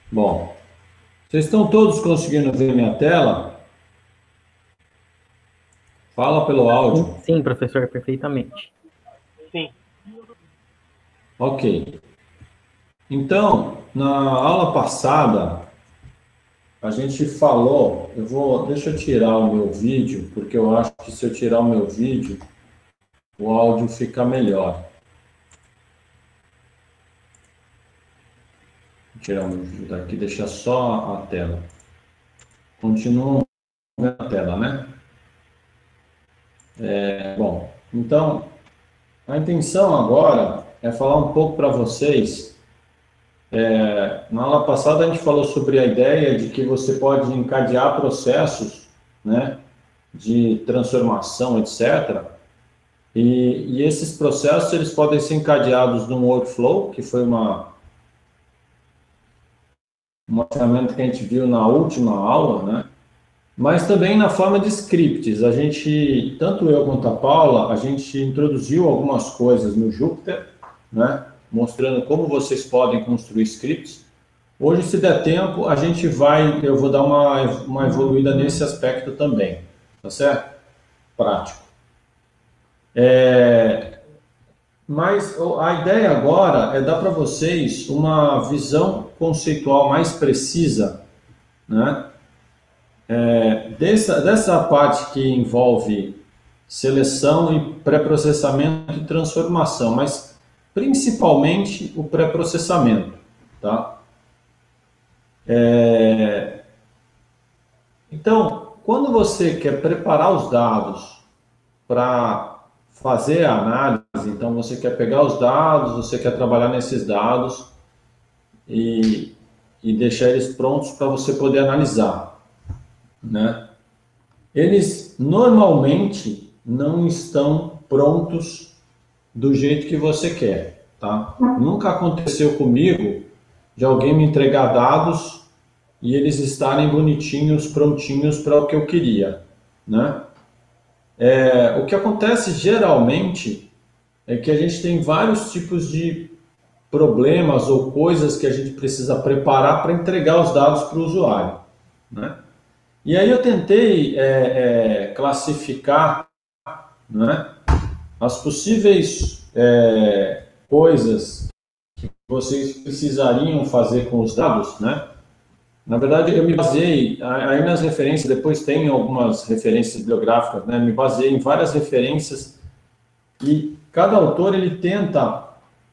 Bom, vocês estão todos conseguindo ver minha tela? Fala pelo Sim, áudio. sim, professor, perfeitamente. Sim. Ok. Então, na aula passada, a gente falou, deixa eu tirar o meu vídeo, porque eu acho que se eu tirar o meu vídeo, o áudio fica melhor. Vou tirar o meu vídeo daqui, deixar só a tela. Continuam vendo a tela, né? Bom, então, a intenção agora é falar um pouco para vocês. Na aula passada a gente falou sobre a ideia de que você pode encadear processos, né, de transformação, etc. E esses processos eles podem ser encadeados num workflow, que foi uma ferramenta que a gente viu na última aula, né? Mas também na forma de scripts. A gente, tanto eu quanto a Paula, a gente introduziu algumas coisas no Jupyter, né? Mostrando como vocês podem construir scripts. Hoje, se der tempo, eu vou dar uma evoluída nesse aspecto também, tá certo? Prático. Mas a ideia agora é dar para vocês uma visão conceitual mais precisa, né? Dessa parte que envolve seleção e pré-processamento e transformação, mas principalmente o pré-processamento, tá? Então, quando você quer preparar os dados para fazer a análise, então você quer pegar os dados, você quer trabalhar nesses dados e, e deixar eles prontos para você poder analisar, né? Eles normalmente não estão prontos do jeito que você quer, tá? Nunca aconteceu comigo de alguém me entregar dados e eles estarem bonitinhos, prontinhos para o que eu queria, né? O que acontece geralmente é que a gente tem vários tipos de problemas ou coisas que a gente precisa preparar para entregar os dados para o usuário, né? E aí eu tentei classificar, né, as possíveis coisas que vocês precisariam fazer com os dados, né? Na verdade, eu me baseei aí nas referências, depois tem algumas referências bibliográficas, né? Me baseei em várias referências e cada autor ele tenta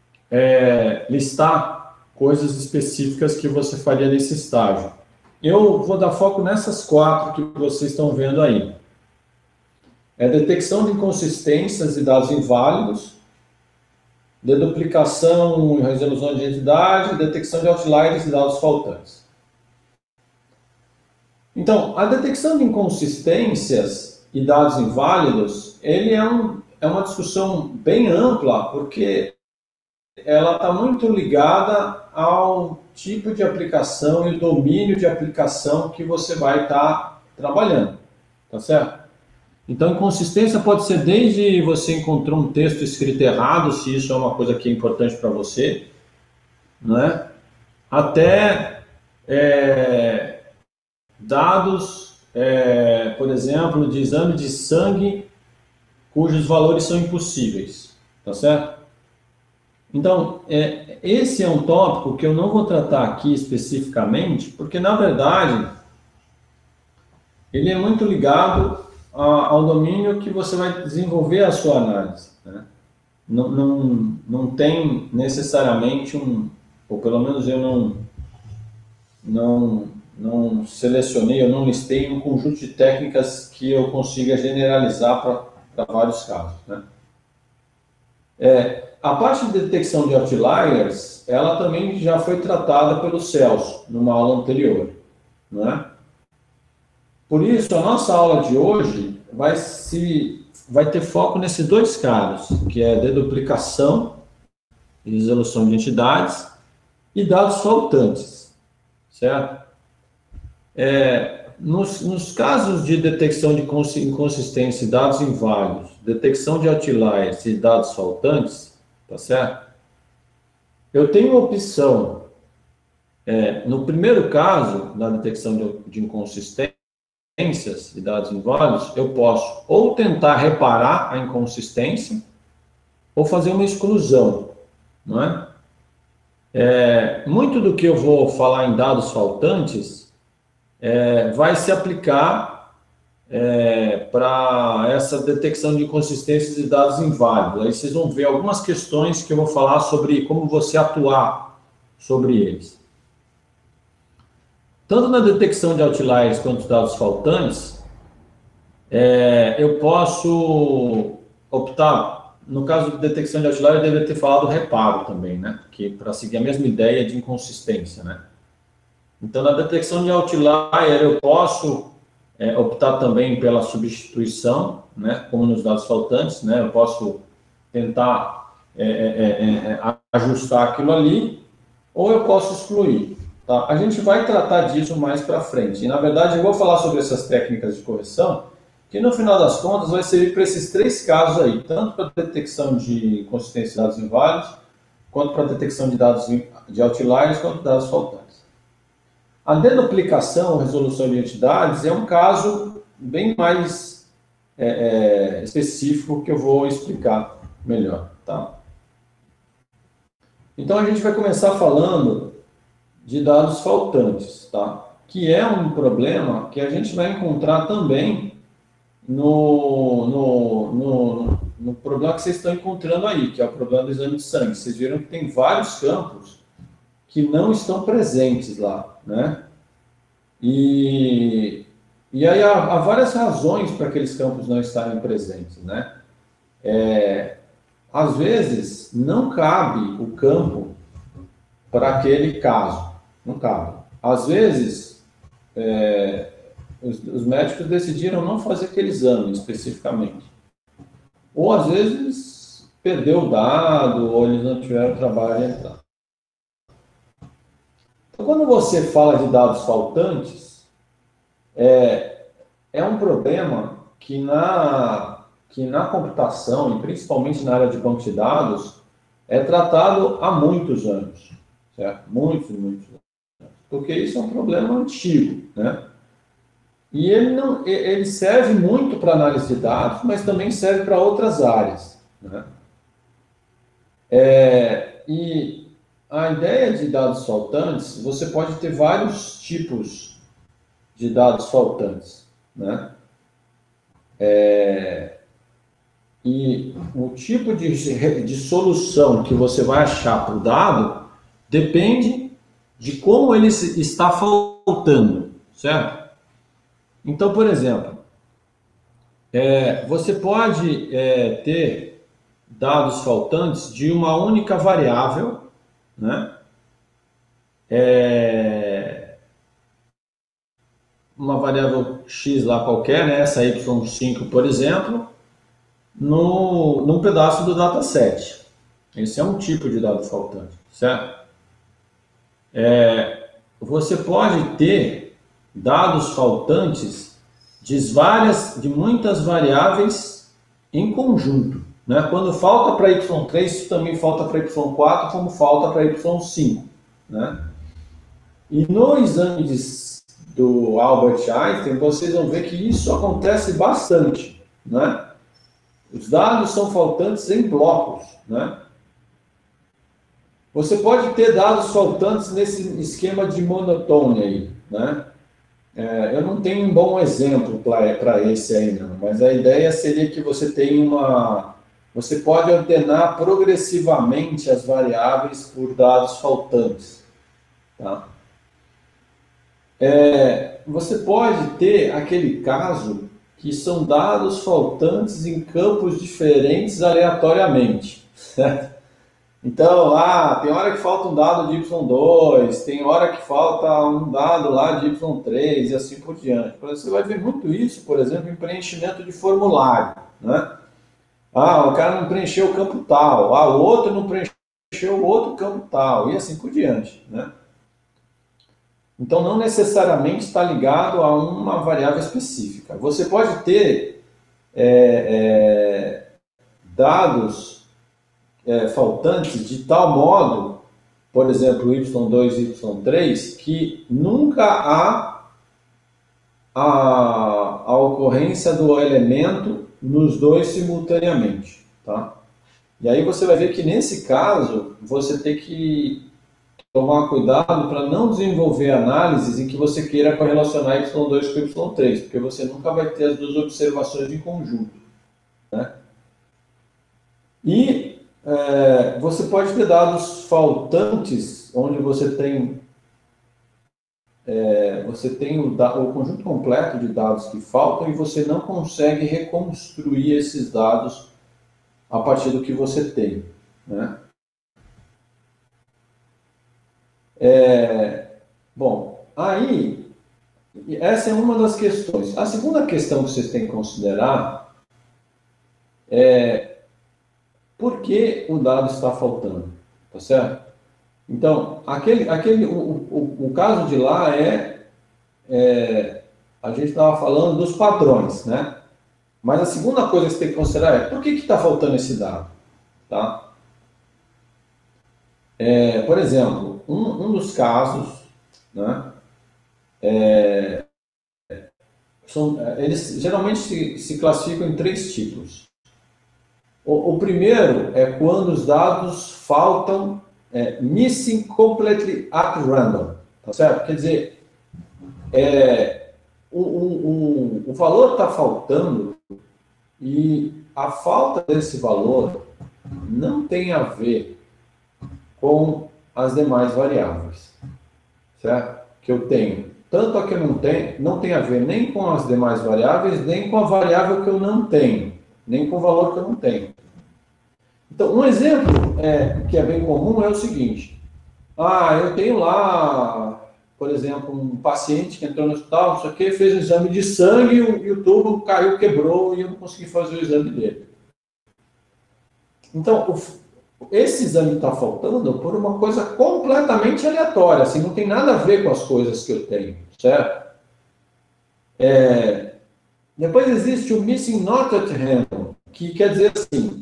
listar coisas específicas que você faria nesse estágio. Eu vou dar foco nessas quatro que vocês estão vendo aí. Detecção de inconsistências e dados inválidos, deduplicação e resolução de identidade, detecção de outliers e dados faltantes. Então, a detecção de inconsistências e dados inválidos, é uma discussão bem ampla, porque ela está muito ligada ao tipo de aplicação e o domínio de aplicação que você vai estar trabalhando, tá certo? Então, inconsistência pode ser desde você encontrou um texto escrito errado, se isso é uma coisa que é importante para você, né? Até dados, por exemplo, de exame de sangue cujos valores são impossíveis, tá certo? Então, esse é um tópico que eu não vou tratar aqui especificamente, porque na verdade ele é muito ligado ao domínio que você vai desenvolver a sua análise, né? Não tem necessariamente ou pelo menos eu não, não selecionei, eu não listei um conjunto de técnicas que eu consiga generalizar para vários casos, né? A parte de detecção de outliers, ela também já foi tratada pelo Celso, numa aula anterior, né? Por isso, a nossa aula de hoje vai ter foco nesses dois casos, que é deduplicação e resolução de entidades e dados faltantes, certo? Nos casos de detecção de inconsistência e dados inválidos, detecção de outliers e dados faltantes, tá certo? Eu tenho a opção No primeiro caso, da detecção de inconsistências e dados inválidos, eu posso ou tentar reparar a inconsistência ou fazer uma exclusão, não é? Muito do que eu vou falar em dados faltantes vai se aplicar para essa detecção de inconsistências e dados inválidos. Aí vocês vão ver algumas questões que eu vou falar sobre como você atuar sobre eles. Tanto na detecção de outliers quanto de dados faltantes, eu posso optar, no caso de detecção de outlier, eu deveria ter falado reparo também, né? Porque para seguir a mesma ideia de inconsistência, né? Então, na detecção de outlier, eu posso optar também pela substituição, né? Como nos dados faltantes, né? Eu posso tentar ajustar aquilo ali, ou eu posso excluir. Tá? A gente vai tratar disso mais para frente. E, na verdade, eu vou falar sobre essas técnicas de correção, que no final das contas vai servir para esses três casos aí, tanto para detecção de inconsistência de dados inválidos, quanto para detecção de dados de outliers, quanto de dados faltantes. A deduplicação ou resolução de entidades é um caso bem mais específico que eu vou explicar melhor. Tá? Então, a gente vai começar falando de dados faltantes, tá? Que é um problema que a gente vai encontrar também no problema que vocês estão encontrando aí, que é o problema do exame de sangue. Vocês viram que tem vários campos que não estão presentes lá, né? E aí há várias razões para aqueles campos não estarem presentes, né? Às vezes, não cabe o campo para aquele caso, não cabe. Às vezes, os médicos decidiram não fazer aquele exame especificamente. Ou às vezes perdeu o dado, ou eles não tiveram trabalho de entrar. Então, quando você fala de dados faltantes, é um problema que na computação, e principalmente na área de banco de dados, é tratado há muitos anos. Certo? Muitos anos. Porque isso é um problema antigo, né? E ele serve muito para análise de dados, mas também serve para outras áreas, né? E a ideia de dados faltantes, você pode ter vários tipos de dados faltantes, né? E o tipo de solução que você vai achar para o dado depende de como ele está faltando, certo? Então, por exemplo, você pode ter dados faltantes de uma única variável, né? Uma variável x lá qualquer, né? Essa y5, por exemplo, num pedaço do dataset. Esse é um tipo de dado faltante, certo? Você pode ter dados faltantes de muitas variáveis em conjunto, né? Quando falta para y3, isso também falta para y4, como falta para y5, né? E no exame do Albert Einstein, vocês vão ver que isso acontece bastante, né? Os dados são faltantes em blocos, né? Você pode ter dados faltantes nesse esquema de monotone aí, né? Eu não tenho um bom exemplo para esse aí, não, mas a ideia seria que você tenha você pode ordenar progressivamente as variáveis por dados faltantes, tá? Você pode ter aquele caso que são dados faltantes em campos diferentes aleatoriamente, certo? Então, tem hora que falta um dado de Y2, tem hora que falta um dado lá de Y3 e assim por diante. Você vai ver muito isso, por exemplo, em preenchimento de formulário, né? O cara não preencheu o campo tal, o outro não preencheu o outro campo tal, e assim por diante, né? Então, não necessariamente está ligado a uma variável específica. Você pode ter dados faltantes de tal modo por exemplo, Y2 e Y3, que nunca há a ocorrência do elemento nos dois simultaneamente, tá? E aí você vai ver que nesse caso, você tem que tomar cuidado para não desenvolver análises em que você queira correlacionar Y2 com Y3, porque você nunca vai ter as duas observações em conjunto, né? E você pode ter dados faltantes, onde você tem o conjunto completo de dados que faltam e você não consegue reconstruir esses dados a partir do que você tem, né? Bom, aí, essa é uma das questões. A segunda questão que vocês têm que considerar é por que o dado está faltando, tá certo? Então, o caso de lá a gente estava falando dos padrões, né? Mas a segunda coisa que você tem que considerar é por que está faltando esse dado, tá? Por exemplo, um dos casos, né? Eles geralmente se classificam em três tipos. O primeiro é quando os dados faltam missing completely at random, tá certo? Quer dizer, o valor está faltando e a falta desse valor não tem a ver com as demais variáveis, certo? Que eu tenho. Tanto a que eu não tem a ver nem com as demais variáveis, nem com a variável que eu não tenho, nem com o valor que eu não tenho. Então, um exemplo que é bem comum é o seguinte. Eu tenho lá, por exemplo, um paciente que entrou no hospital, não sei o quê, fez um exame de sangue e o tubo caiu, quebrou e eu não consegui fazer o exame dele. Então, esse exame está faltando por uma coisa completamente aleatória, assim, não tem nada a ver com as coisas que eu tenho, certo? Depois existe o missing not at random, que quer dizer assim,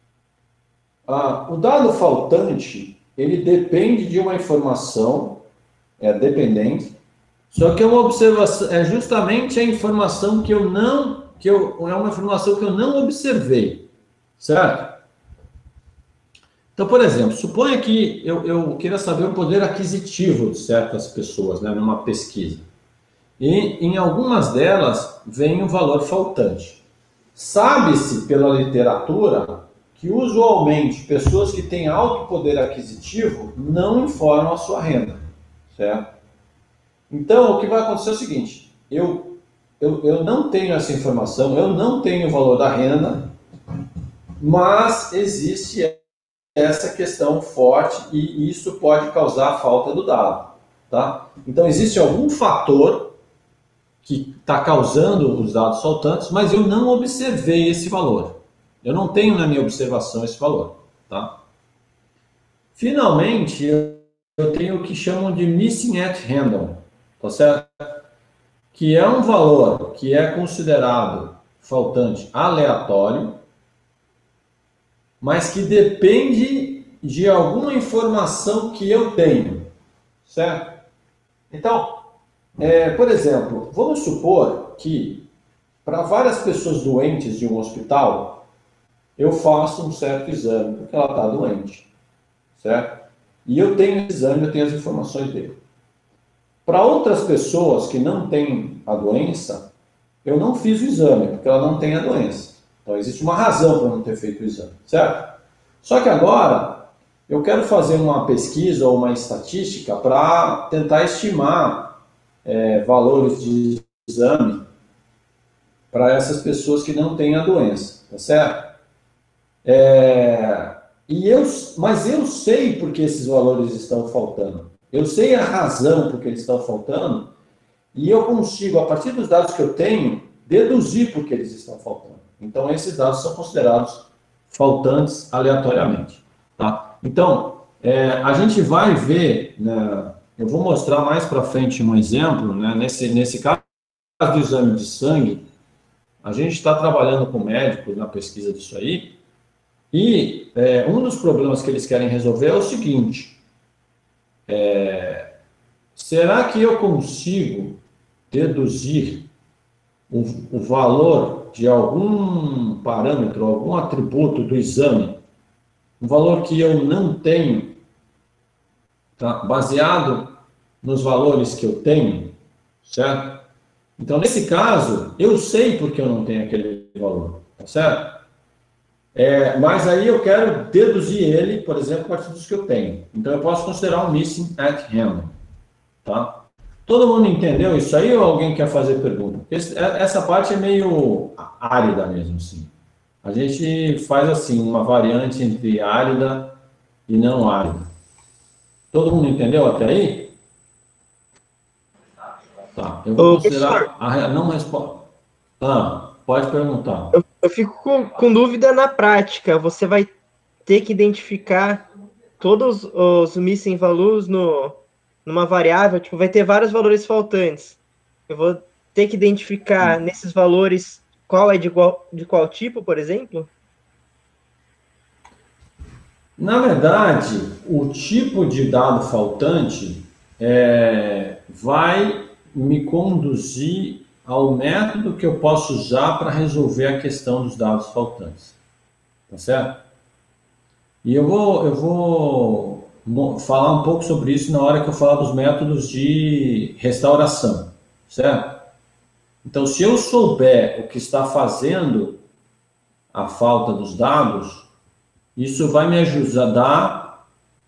o dado faltante, ele depende de uma informação, é dependente, só que é uma observação, é justamente a informação é uma informação que eu não observei, certo? Então, por exemplo, suponha que eu queira saber o poder aquisitivo de certas pessoas, né, numa pesquisa. E em algumas delas vem o valor faltante. Sabe-se pela literatura que usualmente pessoas que têm alto poder aquisitivo não informam a sua renda, certo? Então, o que vai acontecer é o seguinte, eu não tenho essa informação, eu não tenho o valor da renda, mas existe essa questão forte e isso pode causar a falta do dado, tá? Então, existe algum fator que está causando os dados faltantes, mas eu não observei esse valor. Eu não tenho na minha observação esse valor, tá? Finalmente, eu tenho o que chamam de missing at random, tá certo? Que é um valor que é considerado faltante aleatório, mas que depende de alguma informação que eu tenho, certo? Então, por exemplo, vamos supor que para várias pessoas doentes de um hospital, eu faço um certo exame, porque ela está doente, certo? E eu tenho esse exame, eu tenho as informações dele. Para outras pessoas que não têm a doença, eu não fiz o exame, porque ela não tem a doença. Então, existe uma razão para não ter feito o exame, certo? Só que agora, eu quero fazer uma pesquisa ou uma estatística para tentar estimar valores de exame para essas pessoas que não têm a doença, tá certo? Mas eu sei por que esses valores estão faltando. Eu sei a razão por que eles estão faltando e eu consigo, a partir dos dados que eu tenho, deduzir por que eles estão faltando. Então, esses dados são considerados faltantes aleatoriamente, tá? Então, a gente vai ver, né, eu vou mostrar mais para frente um exemplo, né, nesse caso do exame de sangue, a gente está trabalhando com médicos na pesquisa disso aí, e um dos problemas que eles querem resolver é o seguinte, Será que eu consigo deduzir o valor de algum parâmetro, algum atributo do exame, um valor que eu não tenho, tá? Baseado nos valores que eu tenho, certo? Então, nesse caso, eu sei porque eu não tenho aquele valor, tá certo? Mas aí eu quero deduzir ele, por exemplo, a partir dos que eu tenho. Então, eu posso considerar um missing at random, tá? Todo mundo entendeu isso aí ou alguém quer fazer pergunta? Essa parte é meio árida mesmo, assim. A gente faz assim, uma variante entre árida e não árida. Todo mundo entendeu até aí? Tá, eu vou Ô, professor, considerar a não resposta. Ah, pode perguntar. eu fico com dúvida na prática. Você vai ter que identificar todos os missing values numa variável, tipo, vai ter vários valores faltantes. Eu vou ter que identificar nesses valores qual é de qual tipo, por exemplo? Na verdade, o tipo de dado faltante vai me conduzir ao método que eu posso usar para resolver a questão dos dados faltantes. Tá certo? E eu vou falar um pouco sobre isso na hora que eu falar dos métodos de restauração, certo? Então, se eu souber o que está fazendo a falta dos dados, isso vai me ajudar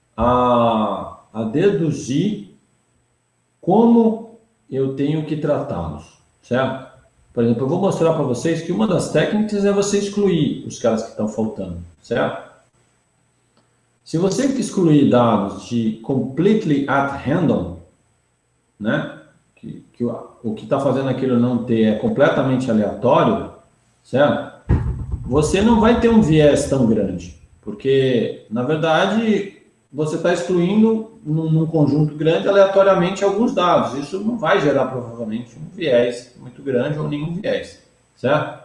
a deduzir como eu tenho que tratá-los, certo? Por exemplo, eu vou mostrar para vocês que uma das técnicas é você excluir os caras que estão faltando, certo? Se você excluir dados de completely at random, né? Que o que está fazendo aquilo não ter é completamente aleatório, certo? Você não vai ter um viés tão grande, porque, na verdade, você está excluindo num conjunto grande aleatoriamente alguns dados. Isso não vai gerar, provavelmente, um viés muito grande ou nenhum viés, certo?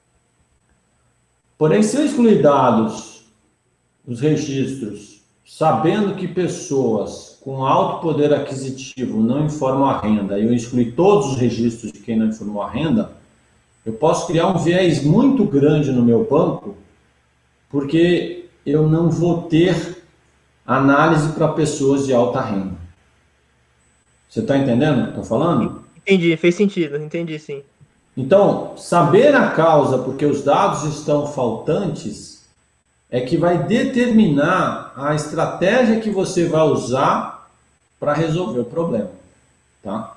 Porém, se eu excluir dados, os registros, sabendo que pessoas com alto poder aquisitivo não informam a renda, e eu excluir todos os registros de quem não informou a renda, eu posso criar um viés muito grande no meu banco, porque eu não vou ter análise para pessoas de alta renda. Você está entendendo o que eu estou falando? Entendi, fez sentido, entendi sim. Então, saber a causa porque os dados estão faltantes é que vai determinar a estratégia que você vai usar para resolver o problema, tá?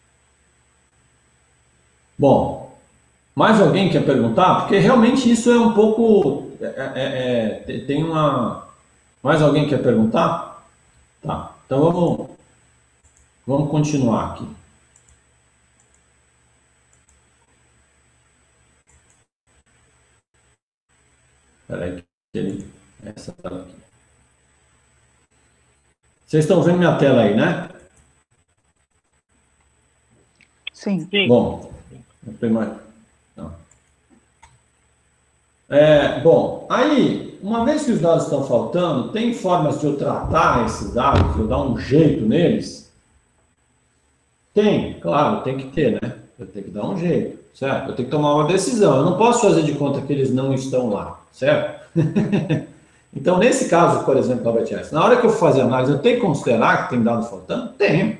Bom, mais alguém quer perguntar? Porque realmente isso é um pouco, tem uma. Mais alguém quer perguntar? Tá. Então vamos continuar aqui. Espera aí, essa tela aqui. Vocês estão vendo minha tela aí, né? Sim. Bom, não. Bom, aí, uma vez que os dados estão faltando, tem formas de eu tratar esses dados, de eu dar um jeito neles? Tem, claro, tem que ter, né? Eu tenho que dar um jeito, certo? Eu tenho que tomar uma decisão. Eu não posso fazer de conta que eles não estão lá, certo? Então, nesse caso, por exemplo, da BTS, na hora que eu for fazer análise, eu tenho que considerar que tem dados faltando? Tenho.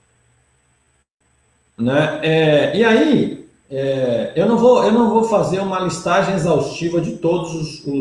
Né? E aí, eu não vou fazer uma listagem exaustiva de todos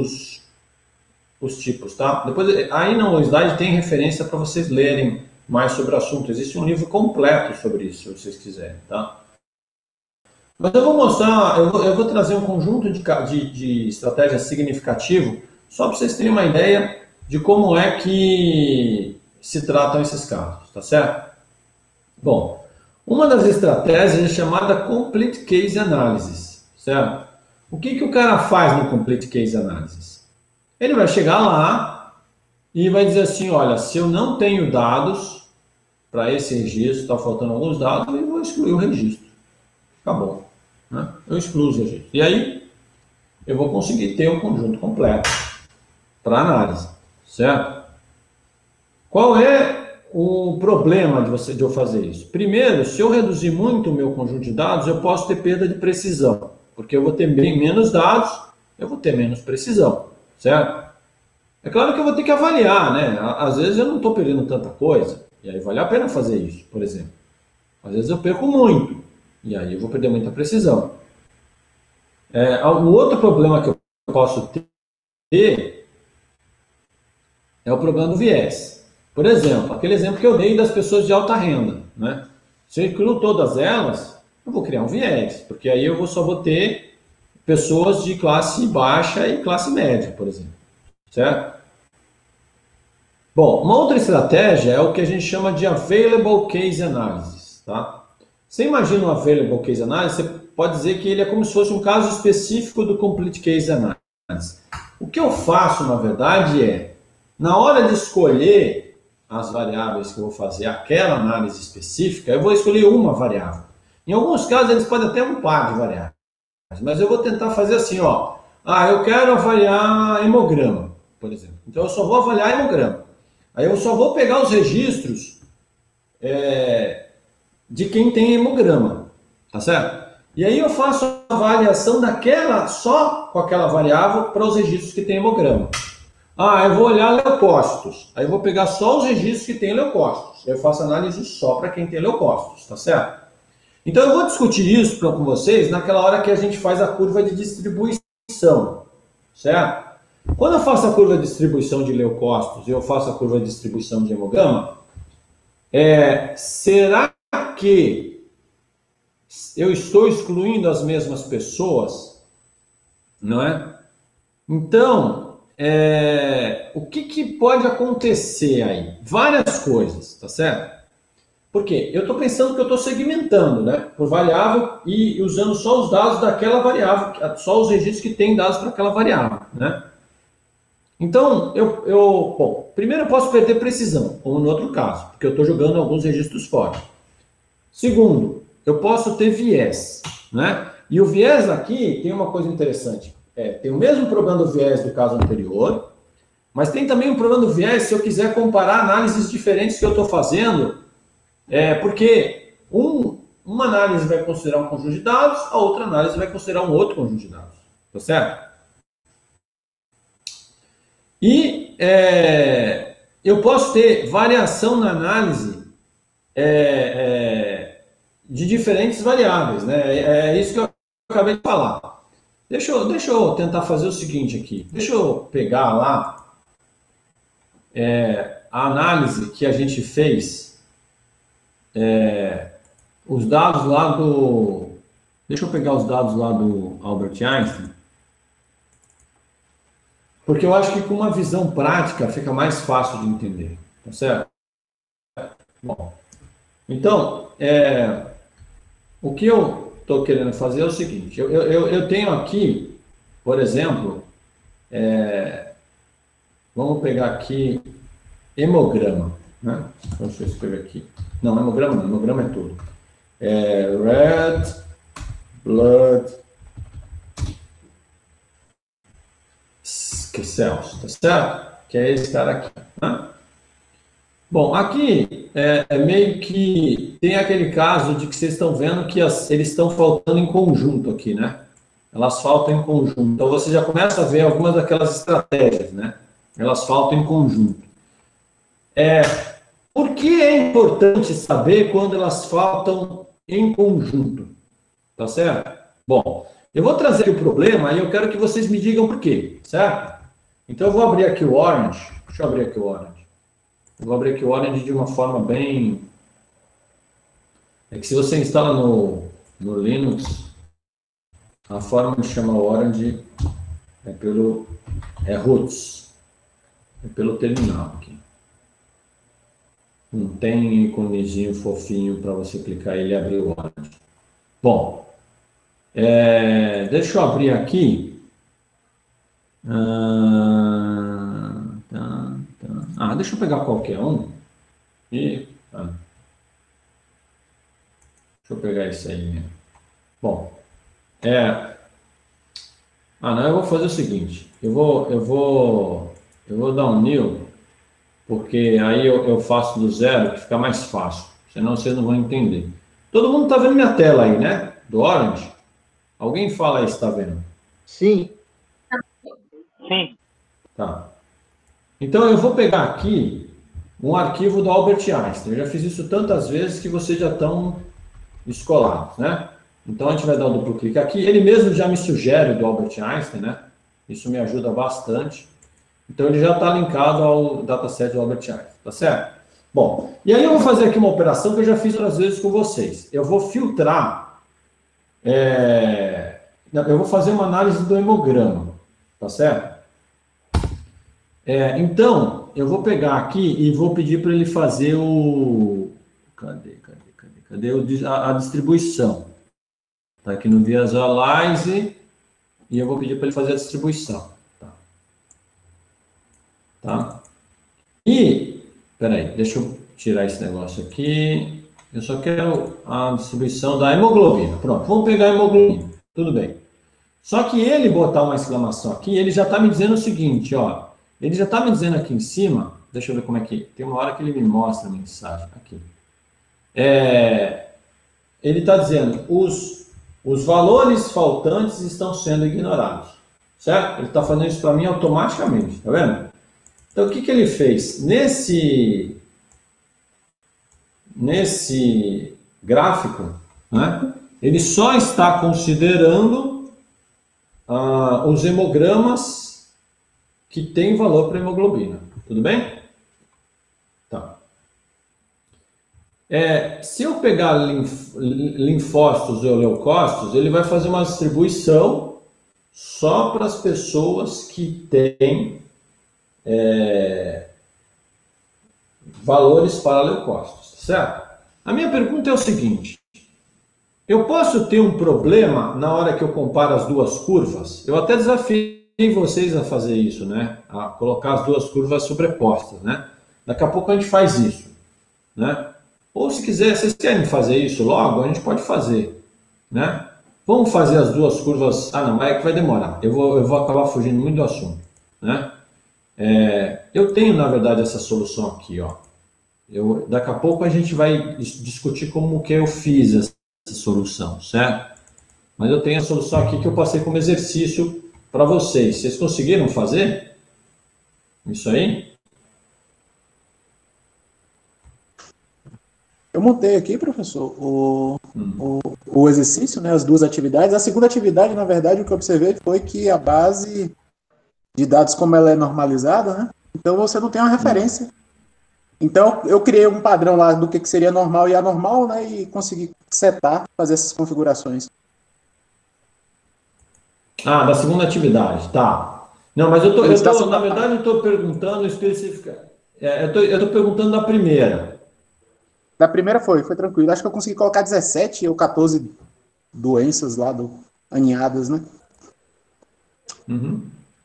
os tipos, tá? Depois, aí no slide tem referência para vocês lerem mais sobre o assunto. Existe um livro completo sobre isso, se vocês quiserem, tá? Mas eu vou mostrar, eu vou trazer um conjunto de estratégias significativo, só para vocês terem uma ideia de como é que se tratam esses casos, tá certo? Bom, uma das estratégias é chamada Complete Case Analysis, certo? O que o cara faz no Complete Case Analysis? Ele vai chegar lá e vai dizer assim, olha, se eu não tenho dados para esse registro, está faltando alguns dados, eu vou excluir o registro. Acabou. Né? Eu excluo os registros. E aí, eu vou conseguir ter um conjunto completo para análise, certo? Qual é o problema de eu fazer isso? Primeiro, se eu reduzir muito o meu conjunto de dados, eu posso ter perda de precisão, porque eu vou ter bem menos dados, eu vou ter menos precisão, certo? É claro que eu vou ter que avaliar, né? Às vezes eu não estou perdendo tanta coisa, e aí vale a pena fazer isso, por exemplo. Às vezes eu perco muito, e aí eu vou perder muita precisão. O outro problema que eu posso ter é o problema do viés. Por exemplo, aquele exemplo que eu dei das pessoas de alta renda, né? Se eu incluo todas elas, eu vou criar um viés, porque aí eu só vou ter pessoas de classe baixa e classe média, por exemplo, certo? Bom, uma outra estratégia é o que a gente chama de Available Case Analysis, tá? Você imagina um Available Case Analysis, você pode dizer que ele é como se fosse um caso específico do Complete Case Analysis. O que eu faço, na verdade, é, na hora de escolher as variáveis que eu vou fazer aquela análise específica, eu vou escolher uma variável. Em alguns casos, eles podem até um par de variáveis, mas eu vou tentar fazer assim, ó. Eu quero avaliar hemograma, por exemplo. Então, eu só vou avaliar hemograma. Aí eu só vou pegar os registros de quem tem hemograma, tá certo? E aí eu faço a avaliação daquela, só com aquela variável para os registros que tem hemograma. Eu vou olhar leucócitos. Aí eu vou pegar só os registros que tem leucócitos. Eu faço análise só para quem tem leucócitos, tá certo? Então eu vou discutir isso com vocês naquela hora que a gente faz a curva de distribuição, certo? Quando eu faço a curva de distribuição de leucócitos e eu faço a curva de distribuição de hemograma, será que eu estou excluindo as mesmas pessoas? Não é? Então, o que pode acontecer aí? Várias coisas, tá certo? Por quê? Eu estou pensando que eu estou segmentando, né? Por variável e usando só os dados daquela variável, só os registros que têm dados para aquela variável, né? Então, bom, primeiro eu posso perder precisão, como no outro caso, porque eu estou jogando alguns registros fora. Segundo, eu posso ter viés, né? E o viés aqui tem uma coisa interessante. Tem o mesmo problema do viés do caso anterior, mas tem também um problema do viés se eu quiser comparar análises diferentes que eu estou fazendo, porque uma análise vai considerar um conjunto de dados, a outra análise vai considerar um outro conjunto de dados, tá certo? E eu posso ter variação na análise de diferentes variáveis, né? É isso que eu acabei de falar. Deixa eu tentar fazer o seguinte aqui. Deixa eu pegar lá a análise que a gente fez, os dados lá do... Deixa eu pegar os dados lá do Albert Einstein, porque eu acho que com uma visão prática fica mais fácil de entender, tá certo? Bom, então, o que eu estou querendo fazer é o seguinte, eu tenho aqui, por exemplo, vamos pegar aqui hemograma, né? Deixa eu escrever aqui. Não, hemograma não, hemograma é tudo. Red blood cells, tá certo? Que é esse cara aqui, né? Bom, aqui meio que tem aquele caso de que vocês estão vendo que eles estão faltando em conjunto aqui, né? Elas faltam em conjunto. Então você já começa a ver algumas daquelas estratégias, né? Elas faltam em conjunto. Por que é importante saber quando elas faltam em conjunto? Tá certo? Bom, eu vou trazer aqui o problema e eu quero que vocês me digam por quê, certo? Então eu vou abrir aqui o Orange. Deixa eu abrir aqui o Orange. Eu vou abrir aqui o Orange de uma forma bem... que se você instala no Linux, a forma de chamar o Orange é roots. É pelo terminal aqui. Não tem íconezinho fofinho para você clicar e ele abrir o Orange. Bom, deixa eu abrir aqui. Deixa eu pegar qualquer um. Deixa eu pegar esse aí mesmo. Bom, não, eu vou fazer o seguinte. Eu vou dar um new, porque aí eu faço do zero, que fica mais fácil. Senão vocês não vão entender. Todo mundo está vendo minha tela aí, né? Do Orange? Alguém fala aí se está vendo? Sim. Sim. Tá. Então eu vou pegar aqui um arquivo do Albert Einstein. Eu já fiz isso tantas vezes que vocês já estão escolados, né? Então a gente vai dar um duplo clique aqui. Ele mesmo já me sugere do Albert Einstein, né? Isso me ajuda bastante. Então ele já está linkado ao dataset do Albert Einstein, tá certo? Bom, e aí eu vou fazer aqui uma operação que eu já fiz outras vezes com vocês. Eu vou filtrar, eu vou fazer uma análise do hemograma, tá certo? Então, eu vou pegar aqui e vou pedir para ele fazer o... Cadê a distribuição? Está aqui no Visualize e eu vou pedir para ele fazer a distribuição. Tá? E, peraí, deixa eu tirar esse negócio aqui. Eu só quero a distribuição da hemoglobina. Pronto, vamos pegar a hemoglobina. Tudo bem. Só que ele botar uma exclamação aqui, ele já está me dizendo o seguinte, ó. Ele já está me dizendo aqui em cima, deixa eu ver como é que... Tem uma hora que ele me mostra a mensagem aqui. Ele está dizendo, os valores faltantes estão sendo ignorados. Certo? Ele está fazendo isso para mim automaticamente, tá vendo? Então, o que ele fez? Nesse gráfico, né, ele só está considerando os hemogramas que têm valor para hemoglobina. Tudo bem? Tá. Se eu pegar linfócitos ou leucócitos, ele vai fazer uma distribuição só para as pessoas que têm valores para leucócitos, certo? A minha pergunta é o seguinte: eu posso ter um problema na hora que eu comparo as duas curvas? Eu até desafiei vocês a fazer isso, né? A colocar as duas curvas sobrepostas, né? Daqui a pouco a gente faz isso, né? Ou se quiser, vocês querem fazer isso logo, a gente pode fazer, né? Vamos fazer as duas curvas. Ah, não, é que vai demorar. Eu vou acabar fugindo muito do assunto, né? Eu tenho, na verdade, essa solução aqui, ó. Daqui a pouco a gente vai discutir como que eu fiz essa solução, certo? Mas eu tenho a solução aqui que eu passei como exercício para vocês. Vocês conseguiram fazer isso aí? Eu montei aqui, professor, o exercício, né, as duas atividades. A segunda atividade, na verdade, o que eu observei foi que a base de dados, como ela é normalizada, né, então você não tem uma referência. Então, eu criei um padrão lá do que seria normal e anormal, né, e consegui setar, fazer essas configurações. Ah, da segunda atividade, tá. Não, mas na verdade, eu estou perguntando especificamente. Eu estou perguntando da primeira. Da primeira foi tranquilo. Acho que eu consegui colocar 17 ou 14 doenças lá aninhadas, né? Uhum.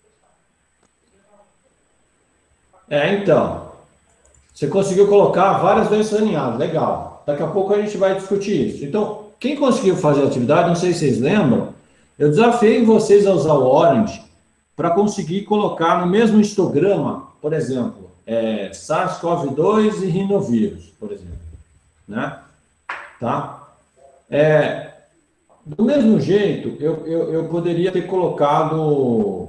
Então, você conseguiu colocar várias doenças aninhadas, legal. Daqui a pouco a gente vai discutir isso. Então, quem conseguiu fazer a atividade, não sei se vocês lembram, eu desafiei vocês a usar o Orange para conseguir colocar no mesmo histograma, por exemplo, SARS-CoV-2 e rinovírus, por exemplo. Né? Tá? Do mesmo jeito, eu poderia ter colocado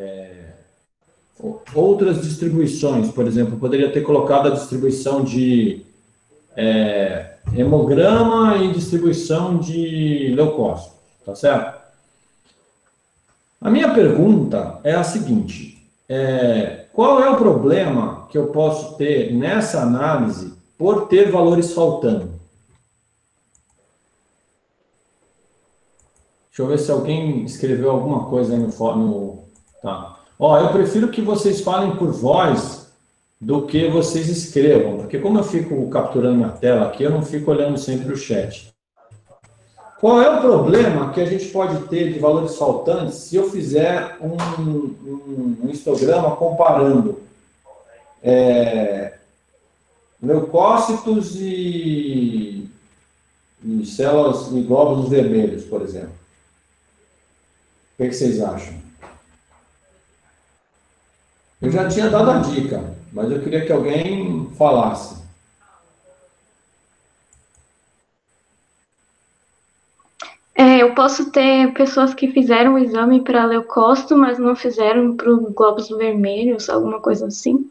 outras distribuições, por exemplo, eu poderia ter colocado a distribuição de hemograma e distribuição de leucócitos, tá certo? A minha pergunta é a seguinte: qual é o problema que eu posso ter nessa análise por ter valores faltando? Deixa eu ver se alguém escreveu alguma coisa aí no fórum. Tá. Ó, eu prefiro que vocês falem por voz do que vocês escrevam, porque como eu fico capturando minha tela aqui, eu não fico olhando sempre o chat. Qual é o problema que a gente pode ter de valores faltantes se eu fizer um histograma comparando leucócitos e células e glóbulos vermelhos, por exemplo? O que vocês acham? Eu já tinha dado a dica. mas eu queria que alguém falasse. Eu posso ter pessoas que fizeram o exame para leucócito, mas não fizeram para o glóbulos vermelhos, alguma coisa assim?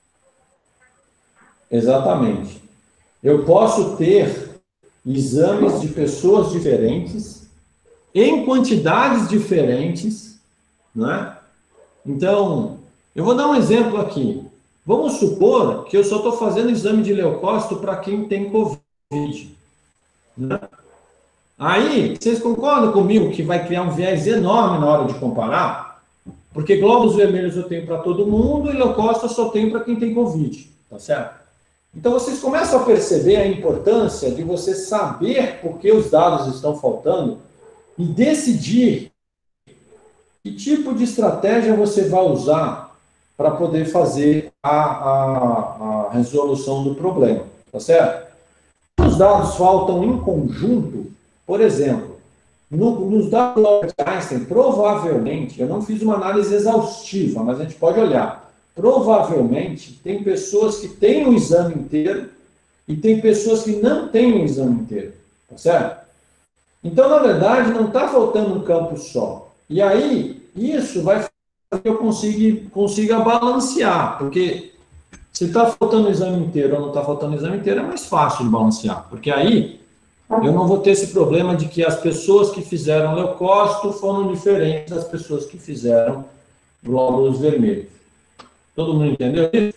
Exatamente. Eu posso ter exames de pessoas diferentes, em quantidades diferentes, né? Então, eu vou dar um exemplo aqui. Vamos supor que eu só estou fazendo exame de leucócito para quem tem Covid, né? Aí, vocês concordam comigo que vai criar um viés enorme na hora de comparar? Porque glóbulos vermelhos eu tenho para todo mundo e leucócito eu só tenho para quem tem Covid, tá certo? Então, vocês começam a perceber a importância de você saber por que os dados estão faltando e decidir que tipo de estratégia você vai usar para poder fazer a resolução do problema, tá certo? Os dados faltam em conjunto, por exemplo, nos dados de Einstein, provavelmente, eu não fiz uma análise exaustiva, mas a gente pode olhar, provavelmente tem pessoas que têm o exame inteiro e tem pessoas que não têm o exame inteiro, tá certo? Então, na verdade, não está faltando um campo só. E aí, isso vai fazer que eu consiga balancear, porque se está faltando o exame inteiro ou não está faltando o exame inteiro, é mais fácil de balancear, porque aí eu não vou ter esse problema de que as pessoas que fizeram leucócito foram diferentes das pessoas que fizeram glóbulos vermelhos. Todo mundo entendeu isso?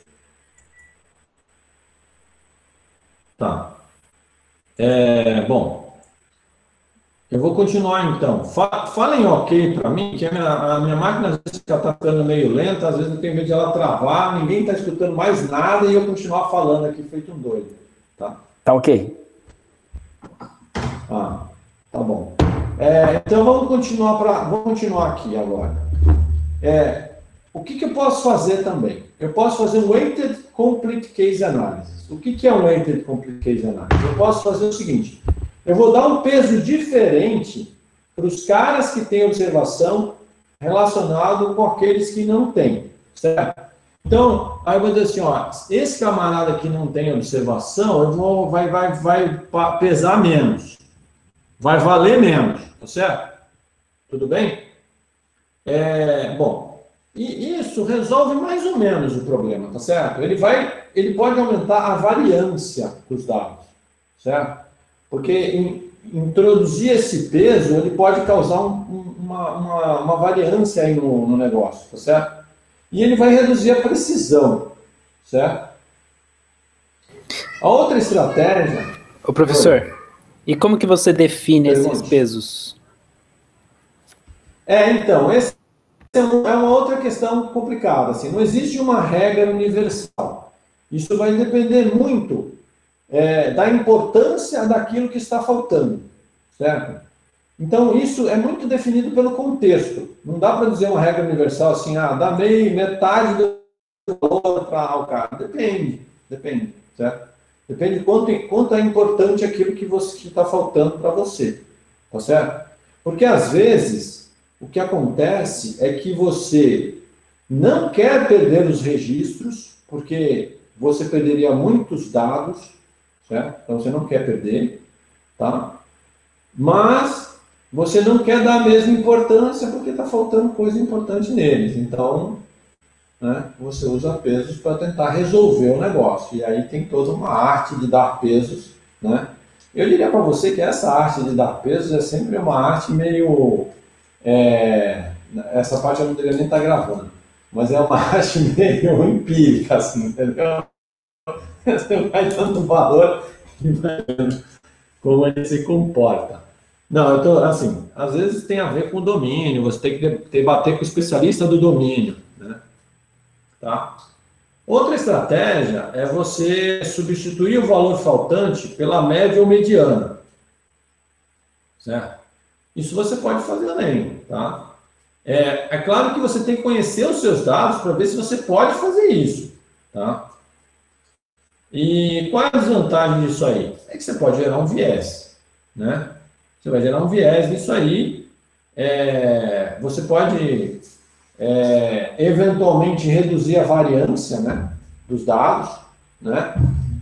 Tá. Bom, eu vou continuar então. Falem ok para mim, que a minha máquina às vezes está ficando meio lenta, às vezes eu tenho medo de ela travar, ninguém está escutando mais nada e eu continuar falando aqui feito um doido. Tá, tá ok. Tá bom. Então vamos continuar aqui agora. O que eu posso fazer também? Eu posso fazer um Weighted Complete Case Analysis. O que é um Weighted Complete Case Analysis? Eu posso fazer o seguinte, eu vou dar um peso diferente para os caras que têm observação relacionado com aqueles que não têm, certo? Então, aí eu vou dizer assim, ó, esse camarada que não tem observação, vai pesar menos, vai valer menos, tá certo? Tudo bem? Bom, e isso resolve mais ou menos o problema, tá certo? Ele pode aumentar a variância dos dados, certo? Porque introduzir esse peso, ele pode causar uma variância aí no negócio, tá certo? E ele vai reduzir a precisão, certo? A outra estratégia... Ô, professor, e como que você define esses pesos? Então, essa é uma outra questão complicada. Assim, não existe uma regra universal. Isso vai depender muito da importância daquilo que está faltando, certo? Então, isso é muito definido pelo contexto. Não dá para dizer uma regra universal assim, dá metade do valor para o cara. Depende, certo? Depende de quanto é importante aquilo que está faltando para você, tá certo? Porque, às vezes, o que acontece é que você não quer perder os registros, porque você perderia muitos dados, certo? Então, você não quer perder, tá? Mas você não quer dar a mesma importância porque está faltando coisa importante neles. Então, né, você usa pesos para tentar resolver o negócio. E aí tem toda uma arte de dar pesos, né? Eu diria para você que essa arte de dar pesos é sempre uma arte meio... essa parte eu não deveria nem estar gravando. Mas é uma arte meio empírica, assim, entendeu? Você vai dando valor e vai vendo como ele se comporta. Não, eu tô assim, às vezes tem a ver com o domínio, você tem que debater com o especialista do domínio, né? Tá? Outra estratégia é você substituir o valor faltante pela média ou mediana, certo? Isso você pode fazer também, tá? É claro que você tem que conhecer os seus dados para ver se você pode fazer isso, tá? E qual é a desvantagem disso aí? É que você pode gerar um viés, né? Você vai gerar um viés nisso aí. Você pode, eventualmente, reduzir a variância, né, dos dados, né?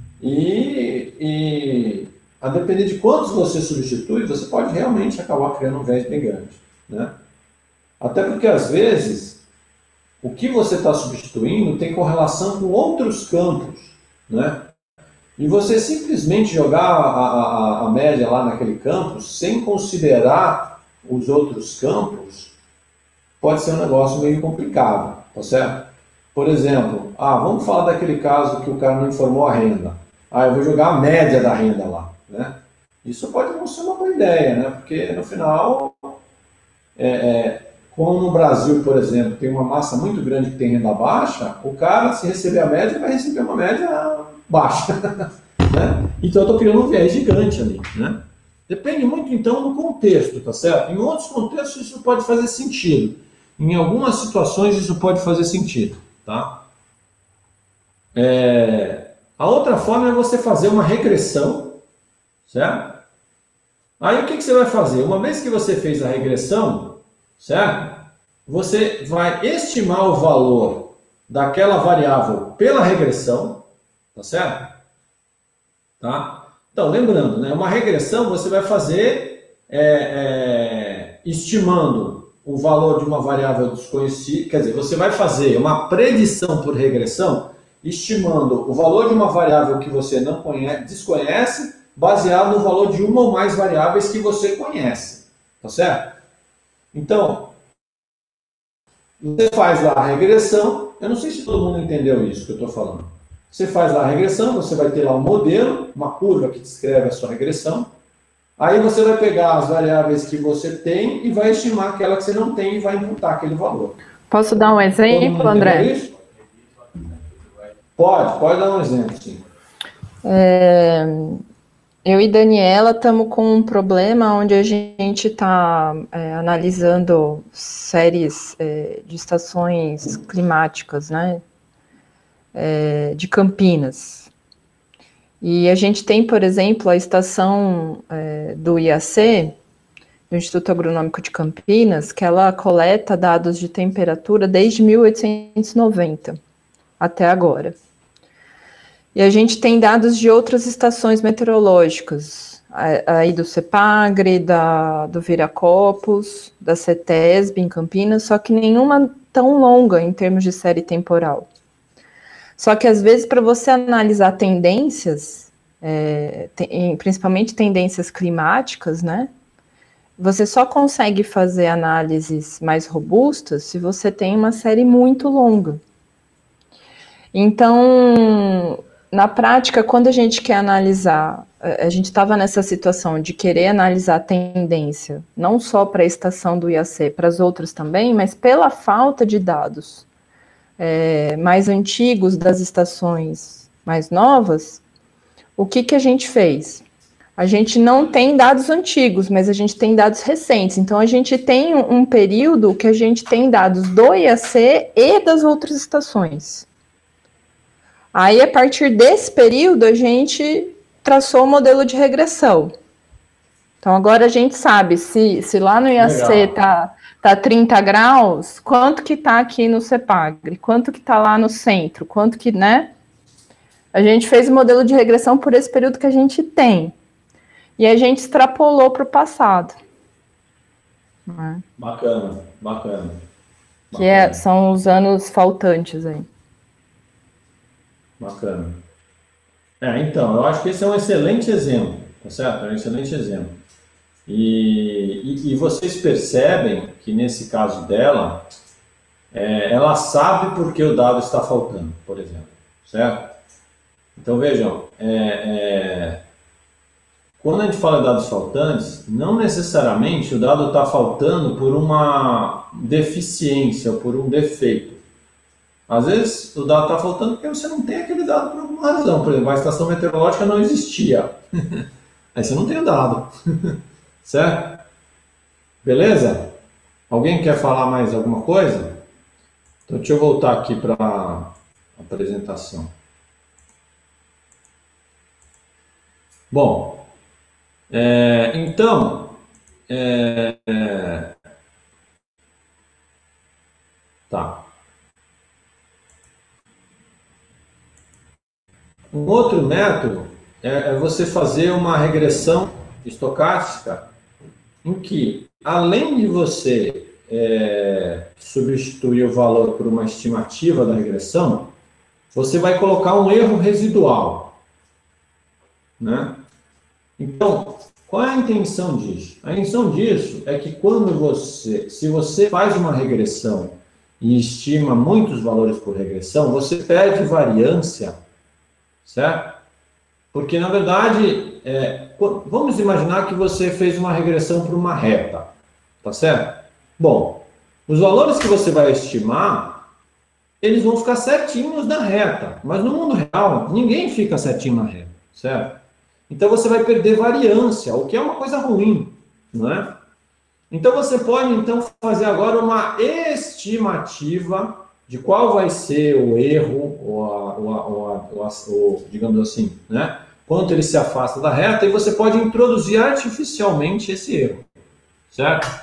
E a depender de quantos você substitui, você pode realmente acabar criando um viés bem grande, né? Até porque, às vezes, o que você está substituindo tem correlação com outros campos, né? E você simplesmente jogar a média lá naquele campo, sem considerar os outros campos, pode ser um negócio meio complicado, tá certo? Por exemplo, vamos falar daquele caso que o cara não informou a renda. Eu vou jogar a média da renda lá, né? Isso pode não ser uma boa ideia, né? Porque, no final, como no Brasil, por exemplo, tem uma massa muito grande que tem renda baixa, o cara, se receber a média, vai receber uma média baixa. Né? Então, eu estou criando um viés gigante ali, né? Depende muito, então, do contexto, tá certo? Em outros contextos, isso pode fazer sentido. Em algumas situações, isso pode fazer sentido, tá? A outra forma é você fazer uma regressão, certo? Aí, o que você vai fazer? Uma vez que você fez a regressão, certo? Você vai estimar o valor daquela variável pela regressão, tá certo? Tá? Então, lembrando, né, uma regressão você vai fazer estimando o valor de uma variável desconhecida, quer dizer, você vai fazer uma predição por regressão, estimando o valor de uma variável que você não desconhece, baseado no valor de uma ou mais variáveis que você conhece, tá certo? Então, você faz lá a regressão, eu não sei se todo mundo entendeu isso que eu estou falando. Você faz lá a regressão, você vai ter lá um modelo, uma curva que descreve a sua regressão. Aí você vai pegar as variáveis que você tem e vai estimar aquela que você não tem e vai imputar aquele valor. Posso dar um exemplo, André? Isso? Pode dar um exemplo, sim. Eu e Daniela estamos com um problema onde a gente está analisando séries de estações climáticas, né? De Campinas. E a gente tem, por exemplo, a estação do IAC, do Instituto Agronômico de Campinas, que ela coleta dados de temperatura desde 1890 até agora. E a gente tem dados de outras estações meteorológicas, aí do CEPAGRE, do Viracopos, da CETESB em Campinas, só que nenhuma tão longa em termos de série temporal. Só que, às vezes, para você analisar tendências, principalmente tendências climáticas, né? Você só consegue fazer análises mais robustas se você tem uma série muito longa. Então, na prática, quando a gente quer analisar, a gente estava nessa situação de querer analisar a tendência, não só para a estação do IAC, para as outras também, mas pela falta de dados mais antigos das estações mais novas, o que a gente fez? A gente não tem dados antigos, mas a gente tem dados recentes. Então, a gente tem um período que a gente tem dados do IAC e das outras estações. Aí, a partir desse período, a gente traçou o modelo de regressão. Então, agora a gente sabe se lá no IAC tá 30 graus, quanto que tá aqui no CEPAGRE, quanto que tá lá no centro, quanto que, né? A gente fez o modelo de regressão por esse período que a gente tem. E a gente extrapolou para o passado. Bacana. Que são os anos faltantes aí. Bacana. Então, eu acho que esse é um excelente exemplo, tá certo? É um excelente exemplo. E vocês percebem que, nesse caso dela, ela sabe por que o dado está faltando, por exemplo, certo? Então, vejam, quando a gente fala de dados faltantes, não necessariamente o dado está faltando por uma deficiência ou por um defeito. Às vezes, o dado está faltando porque você não tem aquele dado por alguma razão. Por exemplo, a estação meteorológica não existia. Aí você não tem o dado. Certo? Beleza? Alguém quer falar mais alguma coisa? Então, deixa eu voltar aqui para a apresentação. Bom, então, tá. Um outro método é você fazer uma regressão estocástica em que, além de você substituir o valor por uma estimativa da regressão, você vai colocar um erro residual, né? Então, qual é a intenção disso? A intenção disso é que se você faz uma regressão e estima muitos valores por regressão, você perde variância, certo? Porque, na verdade, vamos imaginar que você fez uma regressão para uma reta, tá certo? Bom, os valores que você vai estimar, eles vão ficar certinhos na reta, mas no mundo real, ninguém fica certinho na reta, certo? Então, você vai perder variância, o que é uma coisa ruim, não é? Então, você pode, então, fazer agora uma estimativa de qual vai ser o erro, ou digamos assim, né? Quanto ele se afasta da reta, e você pode introduzir artificialmente esse erro, certo?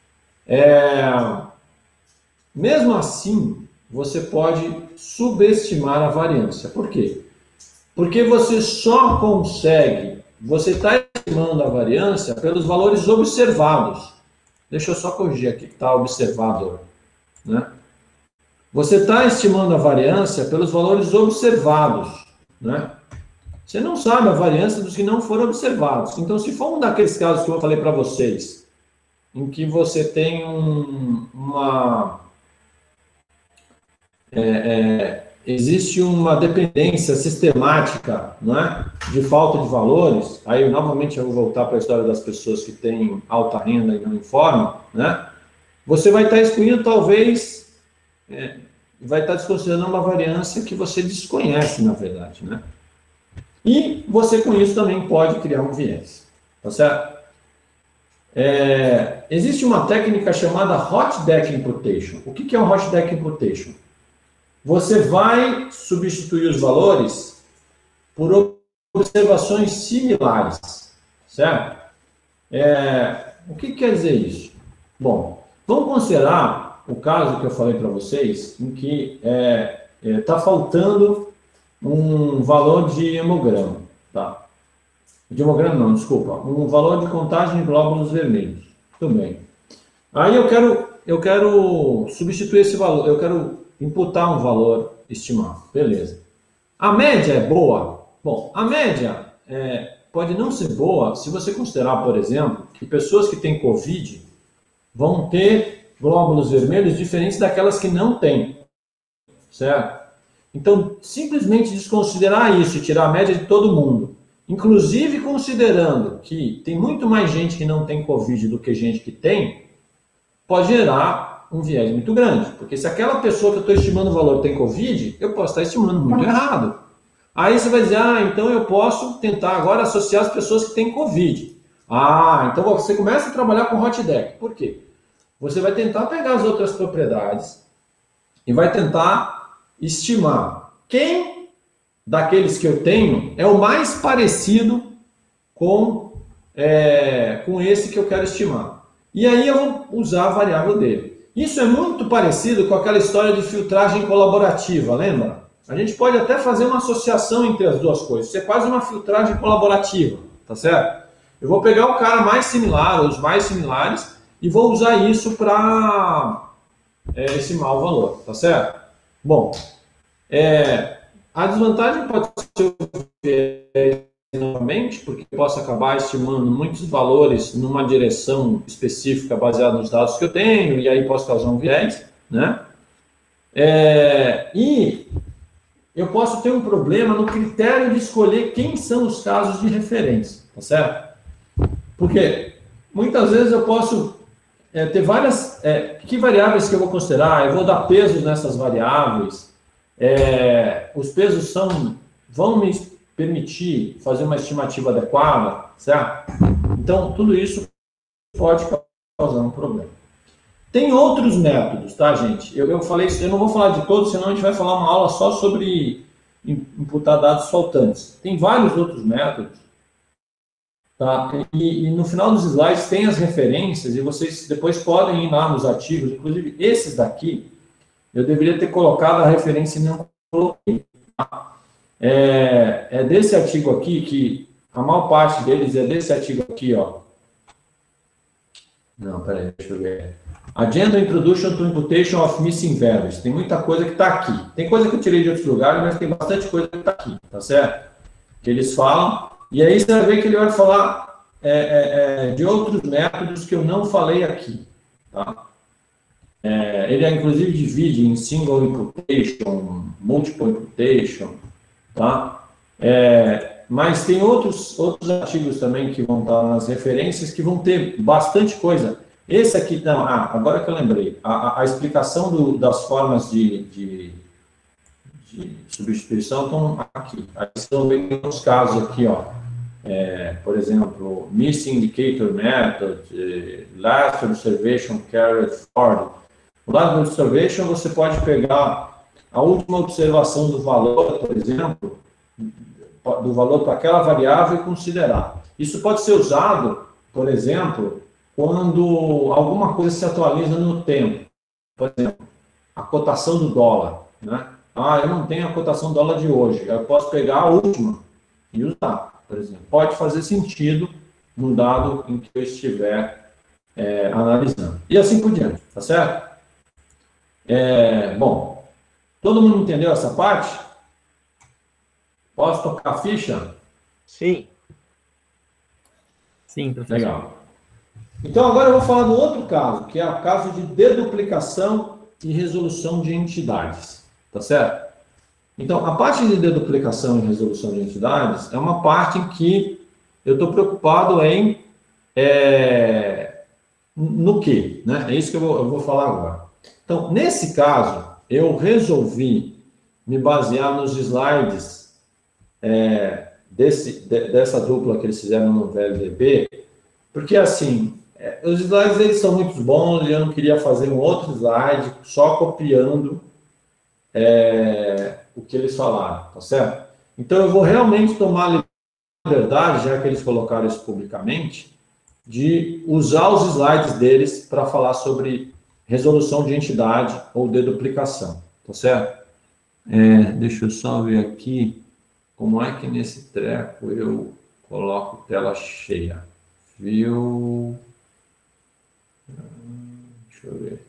Mesmo assim, você pode subestimar a variância. Por quê? Porque você só consegue, você está estimando a variância pelos valores observados. Deixa eu só corrigir aqui que está observado, né? Você está estimando a variância pelos valores observados, né? Você não sabe a variância dos que não foram observados. Então, se for um daqueles casos que eu falei para vocês, em que você tem existe uma dependência sistemática, né, de falta de valores, aí novamente eu vou voltar para a história das pessoas que têm alta renda e não informam, né, você vai estar excluindo talvez, vai estar desconsiderando uma variância que você desconhece, na verdade, né? E você com isso também pode criar um viés, tá certo? Existe uma técnica chamada Hot Deck Imputation. O que é um Hot Deck Imputation? Você vai substituir os valores por observações similares, certo? O que quer dizer isso? Bom, vamos considerar o caso que eu falei para vocês, em que está faltando um valor de hemograma, tá? De hemograma não, desculpa, um valor de contagem de glóbulos vermelhos. Tudo bem. Aí eu quero substituir esse valor, eu quero imputar um valor estimado, beleza. A média é boa? Bom, a média pode não ser boa se você considerar, por exemplo, que pessoas que têm Covid vão ter glóbulos vermelhos diferentes daquelas que não têm, certo? Então, simplesmente desconsiderar isso e tirar a média de todo mundo, inclusive considerando que tem muito mais gente que não tem Covid do que gente que tem, pode gerar um viés muito grande. Porque se aquela pessoa que eu estou estimando o valor tem Covid, eu posso estar estimando muito errado. Aí você vai dizer, então eu posso tentar agora associar as pessoas que têm Covid. Então você começa a trabalhar com Hot Deck. Por quê? Você vai tentar pegar as outras propriedades e vai tentar estimar quem daqueles que eu tenho é o mais parecido com esse que eu quero estimar. E aí eu vou usar a variável dele. Isso é muito parecido com aquela história de filtragem colaborativa, lembra? A gente pode até fazer uma associação entre as duas coisas. Isso é quase uma filtragem colaborativa, tá certo? Eu vou pegar o cara mais similar, ou os mais similares, e vou usar isso para estimar o valor, tá certo? Bom, a desvantagem pode ser novamente, porque eu posso acabar estimando muitos valores numa direção específica baseada nos dados que eu tenho, e aí posso causar um viés, né? E eu posso ter um problema no critério de escolher quem são os casos de referência, tá certo? Porque muitas vezes eu posso ter várias... que variáveis que eu vou considerar? Eu vou dar pesos nessas variáveis. Os pesos vão me permitir fazer uma estimativa adequada, certo? Então, tudo isso pode causar um problema. Tem outros métodos, tá, gente? Eu falei isso, eu não vou falar de todos, senão a gente vai falar uma aula só sobre imputar dados faltantes. Tem vários outros métodos, tá? E no final dos slides tem as referências, e vocês depois podem ir lá nos artigos, inclusive esses daqui, eu deveria ter colocado a referência e não coloquei, tá? é desse artigo aqui, que a maior parte deles é desse artigo aqui, ó. Não, peraí, deixa eu ver. Agenda Introduction to Imputation of Missing Values. Tem muita coisa que está aqui. Tem coisa que eu tirei de outros lugares, mas tem bastante coisa que está aqui, tá certo? Que eles falam. E aí você vai ver que ele vai falar de outros métodos que eu não falei aqui, tá? Ele, inclusive, divide em single imputation, multiple imputation, tá? Mas tem outros artigos também que vão estar nas referências que vão ter bastante coisa. Esse aqui, não, agora que eu lembrei, a explicação das formas de substituição estão aqui. Aí vocês vão ver que tem uns casos aqui, ó. Por exemplo, Missing Indicator Method, Last Observation Carried Forward. O Last Observation você pode pegar a última observação do valor, por exemplo, do valor para aquela variável e considerar. Isso pode ser usado, por exemplo, quando alguma coisa se atualiza no tempo. Por exemplo, a cotação do dólar, né? Eu não tenho a cotação do dólar de hoje. Eu posso pegar a última e usar, por exemplo. Pode fazer sentido no dado em que eu estiver analisando. E assim por diante, tá certo? Bom, todo mundo entendeu essa parte? Posso tocar a ficha? Sim. Sim, professor. Legal. Então, agora eu vou falar do outro caso, que é o caso de deduplicação e resolução de entidades. Tá certo? Então, a parte de deduplicação e resolução de entidades é uma parte em que eu estou preocupado em no quê? Né? É isso que eu vou falar agora. Então, nesse caso, eu resolvi me basear nos slides dessa dupla que eles fizeram no VLDB, porque, assim, os slides eles são muito bons e eu não queria fazer um outro slide só copiando o que eles falaram, tá certo? Então, eu vou realmente tomar a liberdade, já que eles colocaram isso publicamente, de usar os slides deles para falar sobre resolução de entidade ou deduplicação, tá certo? Deixa eu só ver aqui como é que nesse treco eu coloco tela cheia. View. Deixa eu ver.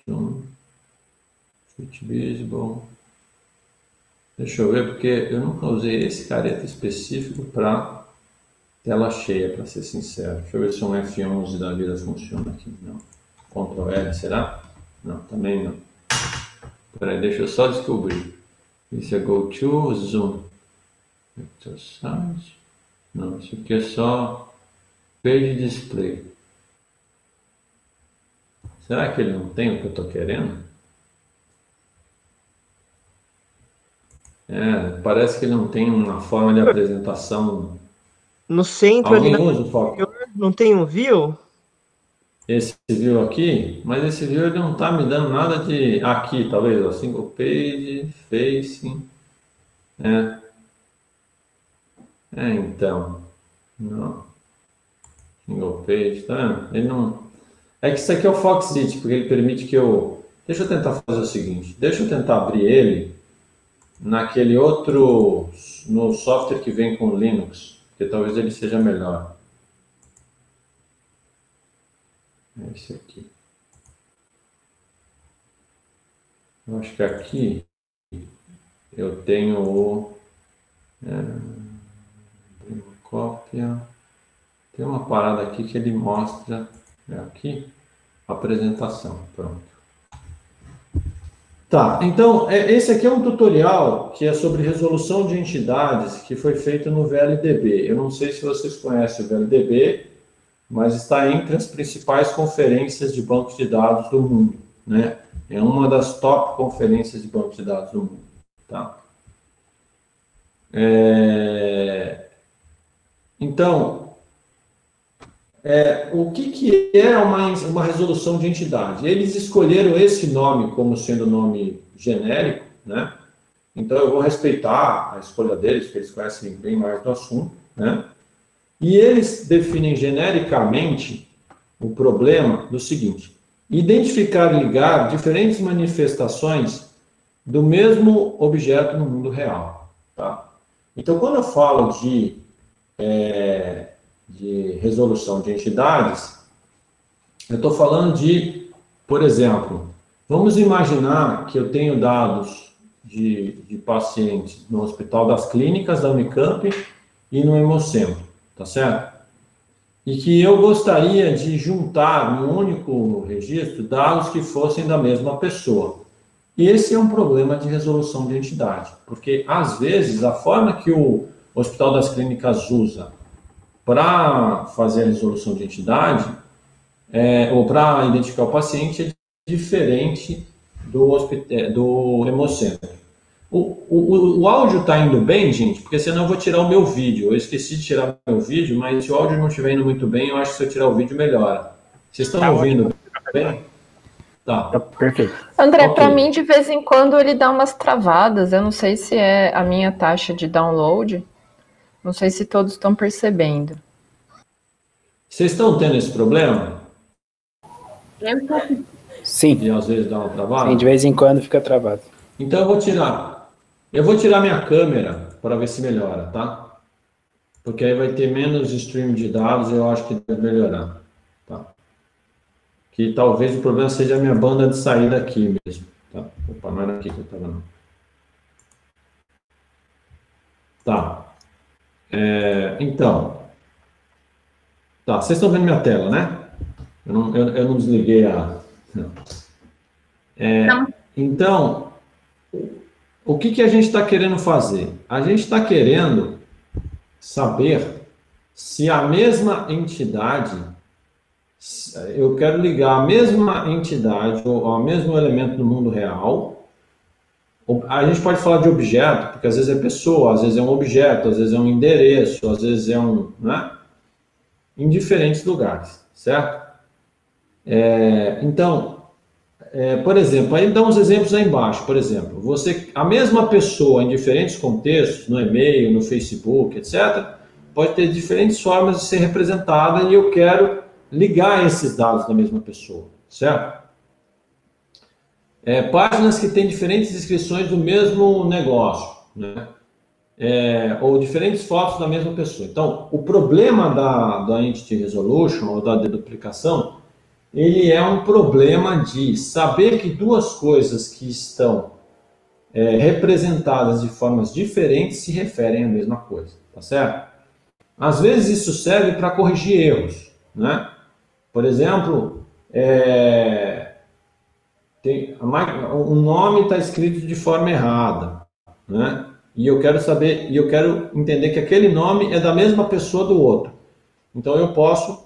Switch Visible. Deixa eu ver, porque eu nunca usei esse careta específico para tela cheia, para ser sincero. Deixa eu ver se um F11 da vida funciona aqui. Não. Ctrl L, será? Não, também não. Peraí, deixa eu só descobrir. Isso é Go to Zoom. Vector Size. Não, isso aqui é só Page Display. Será que ele não tem o que eu estou querendo? Parece que ele não tem uma forma de apresentação. No centro Alguém ali usa o foco? não tem um view? Esse view aqui, mas esse view ele não está me dando nada de aqui, talvez, ó, single page, facing, então, não, single page, tá vendo? Ele não, é que isso aqui é o Foxit, porque ele permite que deixa eu tentar fazer o seguinte, deixa eu tentar abrir ele naquele outro, no software que vem com Linux, que talvez ele seja melhor. Esse aqui. Eu acho que aqui eu tenho cópia. Tem uma parada aqui que ele mostra aqui a apresentação. Pronto. Tá, então esse aqui é um tutorial que é sobre resolução de entidades que foi feito no VLDB. Eu não sei se vocês conhecem o VLDB, mas está entre as principais conferências de bancos de dados do mundo, né? É uma das top conferências de bancos de dados do mundo, tá? Então, o que é uma resolução de entidade? Eles escolheram esse nome como sendo nome genérico, né? Então, eu vou respeitar a escolha deles, porque eles conhecem bem mais do assunto, né? E eles definem genericamente o problema do seguinte: identificar e ligar diferentes manifestações do mesmo objeto no mundo real. Tá? Então, quando eu falo de resolução de entidades, eu estou falando de, por exemplo, vamos imaginar que eu tenho dados de pacientes no Hospital das Clínicas, da Unicamp e no Hemocentro, tá certo? E que eu gostaria de juntar num único registro dados que fossem da mesma pessoa. E esse é um problema de resolução de entidade, porque, às vezes, a forma que o Hospital das Clínicas usa para fazer a resolução de entidade, ou para identificar o paciente, é diferente do Hemocentro. O áudio está indo bem, gente? Porque senão eu vou tirar o meu vídeo. Eu esqueci de tirar o meu vídeo, mas se o áudio não estiver indo muito bem, eu acho que se eu tirar o vídeo, melhora. Vocês estão ouvindo bem? Tá, perfeito. André, para mim, de vez em quando, ele dá umas travadas. Eu não sei se é a minha taxa de download. Não sei se todos estão percebendo. Vocês estão tendo esse problema? Sim. E às vezes dá uma travada? Sim, de vez em quando fica travado. Então eu vou tirar minha câmera para ver se melhora, tá? Porque aí vai ter menos stream de dados e eu acho que deve melhorar, tá? Que talvez o problema seja a minha banda de saída aqui mesmo, tá? Opa, não era aqui que eu estava não. Tá. Então. Tá, vocês estão vendo minha tela, né? Eu não desliguei a... Não. Então, o que a gente está querendo fazer? A gente está querendo saber se a mesma entidade, eu quero ligar a mesma entidade ou ao mesmo elemento do mundo real. A gente pode falar de objeto, porque às vezes é pessoa, às vezes é um objeto, às vezes é um endereço, às vezes é um... né? Em diferentes lugares, certo? Então, por exemplo, aí dá uns exemplos aí embaixo. Por exemplo, a mesma pessoa em diferentes contextos, no e-mail, no Facebook, etc., pode ter diferentes formas de ser representada e eu quero ligar esses dados da mesma pessoa, certo? Páginas que têm diferentes descrições do mesmo negócio, né? Ou diferentes fotos da mesma pessoa. Então, o problema da Entity Resolution ou da deduplicação, ele é um problema de saber que duas coisas que estão representadas de formas diferentes se referem à mesma coisa, tá certo? Às vezes isso serve para corrigir erros, né? Por exemplo, um nome está escrito de forma errada, né? E eu quero saber, eu quero entender que aquele nome é da mesma pessoa do outro. Então eu posso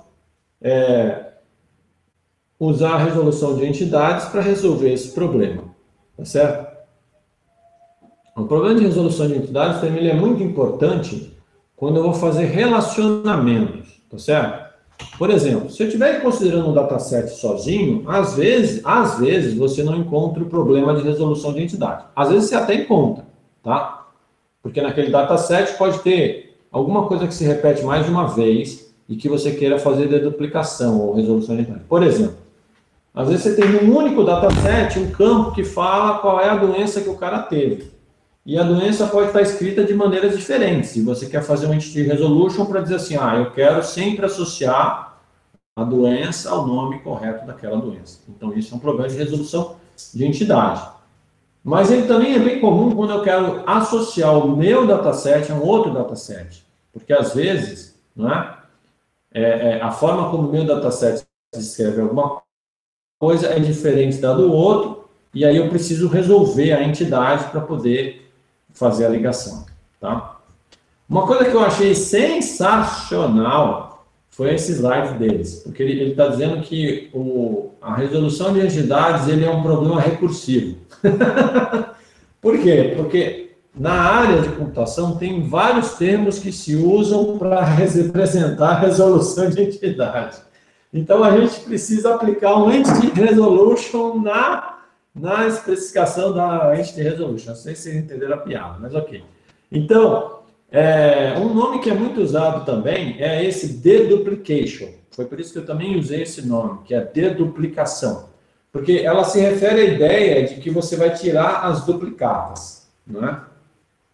usar a resolução de entidades para resolver esse problema, tá certo? O problema de resolução de entidades também é muito importante quando eu vou fazer relacionamentos, tá certo? Por exemplo, se eu estiver considerando um dataset sozinho, às vezes você não encontra o problema de resolução de entidade. Às vezes você até encontra, tá? Porque naquele dataset pode ter alguma coisa que se repete mais de uma vez e que você queira fazer deduplicação ou resolução de entidade. Por exemplo, às vezes você tem num único dataset um campo que fala qual é a doença que o cara teve. E a doença pode estar escrita de maneiras diferentes. E você quer fazer um entity resolution para dizer assim, eu quero sempre associar a doença ao nome correto daquela doença. Então, isso é um problema de resolução de entidade. Mas ele também é bem comum quando eu quero associar o meu dataset a um outro dataset. Porque, às vezes, não é? A forma como o meu dataset descreve alguma coisa é diferente da do outro, e aí eu preciso resolver a entidade para poder fazer a ligação, tá? Uma coisa que eu achei sensacional foi esse slide deles, porque ele está dizendo que a resolução de entidades ele é um problema recursivo. Por quê? Porque na área de computação tem vários termos que se usam para representar a resolução de entidade. Então a gente precisa aplicar um Entity Resolution na especificação da Entity Resolution. Não sei se vocês entenderam a piada, mas ok. Então, um nome que é muito usado também é esse deduplication. Foi por isso que eu também usei esse nome, que é deduplicação. Porque ela se refere à ideia de que você vai tirar as duplicatas, não é?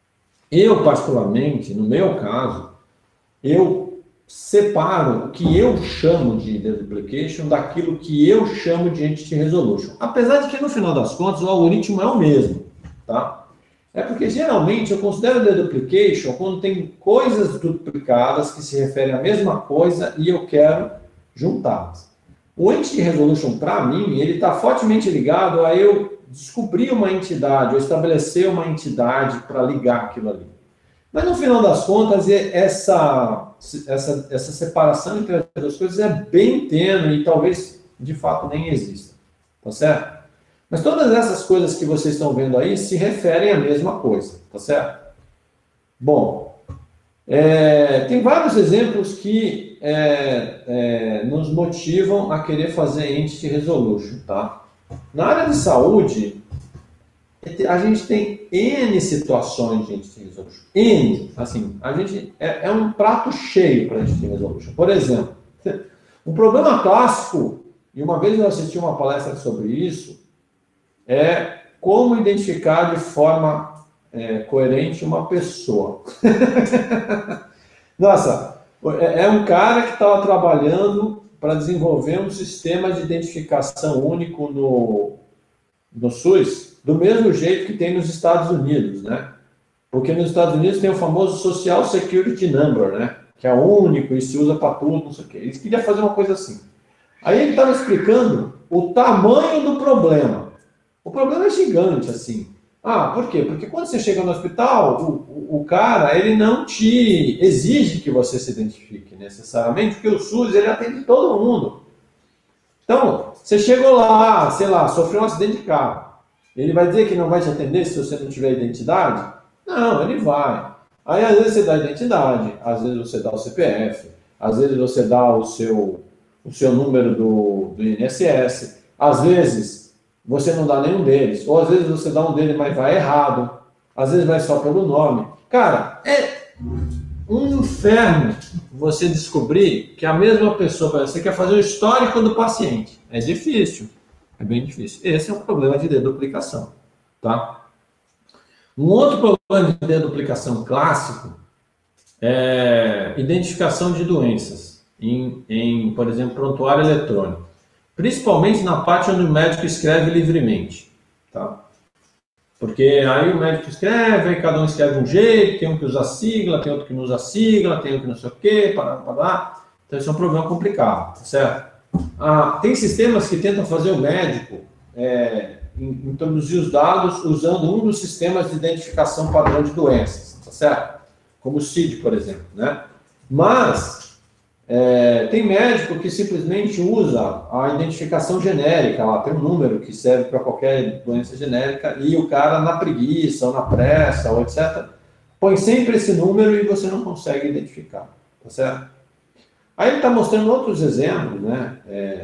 Eu, particularmente, no meu caso, eu separo o que eu chamo de deduplication daquilo que eu chamo de entity resolution. Apesar de que, no final das contas, o algoritmo é o mesmo, tá? É porque, geralmente, eu considero deduplication quando tem coisas duplicadas que se referem à mesma coisa e eu quero juntá-las. O entity resolution, para mim, ele está fortemente ligado a eu descobrir uma entidade, ou estabelecer uma entidade para ligar aquilo ali. Mas, no final das contas, essa separação entre as duas coisas é bem tênue e talvez, de fato, nem exista. Tá certo? Mas todas essas coisas que vocês estão vendo aí se referem à mesma coisa. Tá certo? Bom, tem vários exemplos que nos motivam a querer fazer entity resolution. Tá? Na área de saúde, a gente tem N situações de entity resolution. N, assim, a gente é um prato cheio para entity resolution. Por exemplo, um problema clássico, e uma vez eu assisti uma palestra sobre isso, é como identificar de forma coerente uma pessoa. Nossa, é um cara que estava trabalhando para desenvolver um sistema de identificação único no SUS, do mesmo jeito que tem nos Estados Unidos, né? Porque nos Estados Unidos tem o famoso Social Security Number, né? Que é único e se usa para tudo, não sei o quê. Eles queriam fazer uma coisa assim. Aí ele estava explicando o tamanho do problema. O problema é gigante, assim. Ah, por quê? Porque quando você chega no hospital, o cara, ele não te exige que você se identifique necessariamente, porque o SUS, ele atende todo mundo. Então, você chegou lá, sei lá, sofreu um acidente de carro. Ele vai dizer que não vai te atender se você não tiver identidade? Não, ele vai. Aí, às vezes, você dá a identidade, às vezes você dá o CPF, às vezes você dá o seu número do INSS, às vezes você não dá nenhum deles, ou às vezes você dá um deles, mas vai errado, às vezes vai só pelo nome. Cara, é um inferno você descobrir que a mesma pessoa, você quer fazer o histórico do paciente. É difícil. É bem difícil. Esse é um problema de deduplicação, tá? Um outro problema de deduplicação clássico é identificação de doenças por exemplo, prontuário eletrônico. Principalmente na parte onde o médico escreve livremente, tá? Porque aí o médico escreve, aí cada um escreve um jeito, tem um que usa sigla, tem outro que não usa sigla, tem um que não sei o quê, pará. Então isso é um problema complicado, certo? Tem sistemas que tentam fazer o médico introduzir os dados usando um dos sistemas de identificação padrão de doenças, tá certo? Como o CID, por exemplo, né? Mas tem médico que simplesmente usa a identificação genérica, lá tem um número que serve para qualquer doença genérica e o cara na preguiça, ou na pressa, ou etc., põe sempre esse número e você não consegue identificar, tá certo? Aí ele está mostrando outros exemplos, né,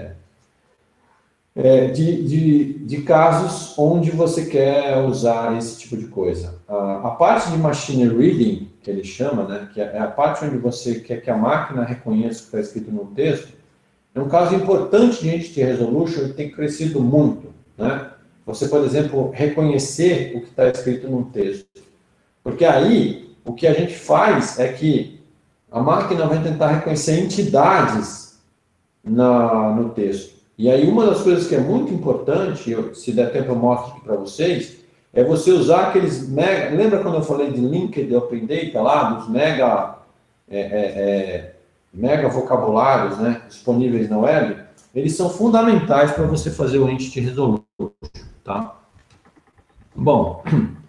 de casos onde você quer usar esse tipo de coisa. A parte de machine reading, que ele chama, né, que é a parte onde você quer que a máquina reconheça o que está escrito no texto, é um caso importante de entity resolution e tem crescido muito, né? Você, por exemplo, reconhecer o que está escrito no texto. Porque aí, o que a gente faz é que a máquina vai tentar reconhecer entidades no texto. E aí, uma das coisas que é muito importante, se der tempo eu mostro aqui para vocês, é você usar aqueles mega... Lembra quando eu falei de Linked Open Data lá, dos mega vocabulários, né, disponíveis na web? Eles são fundamentais para você fazer o Entity Resolution, tá? Bom,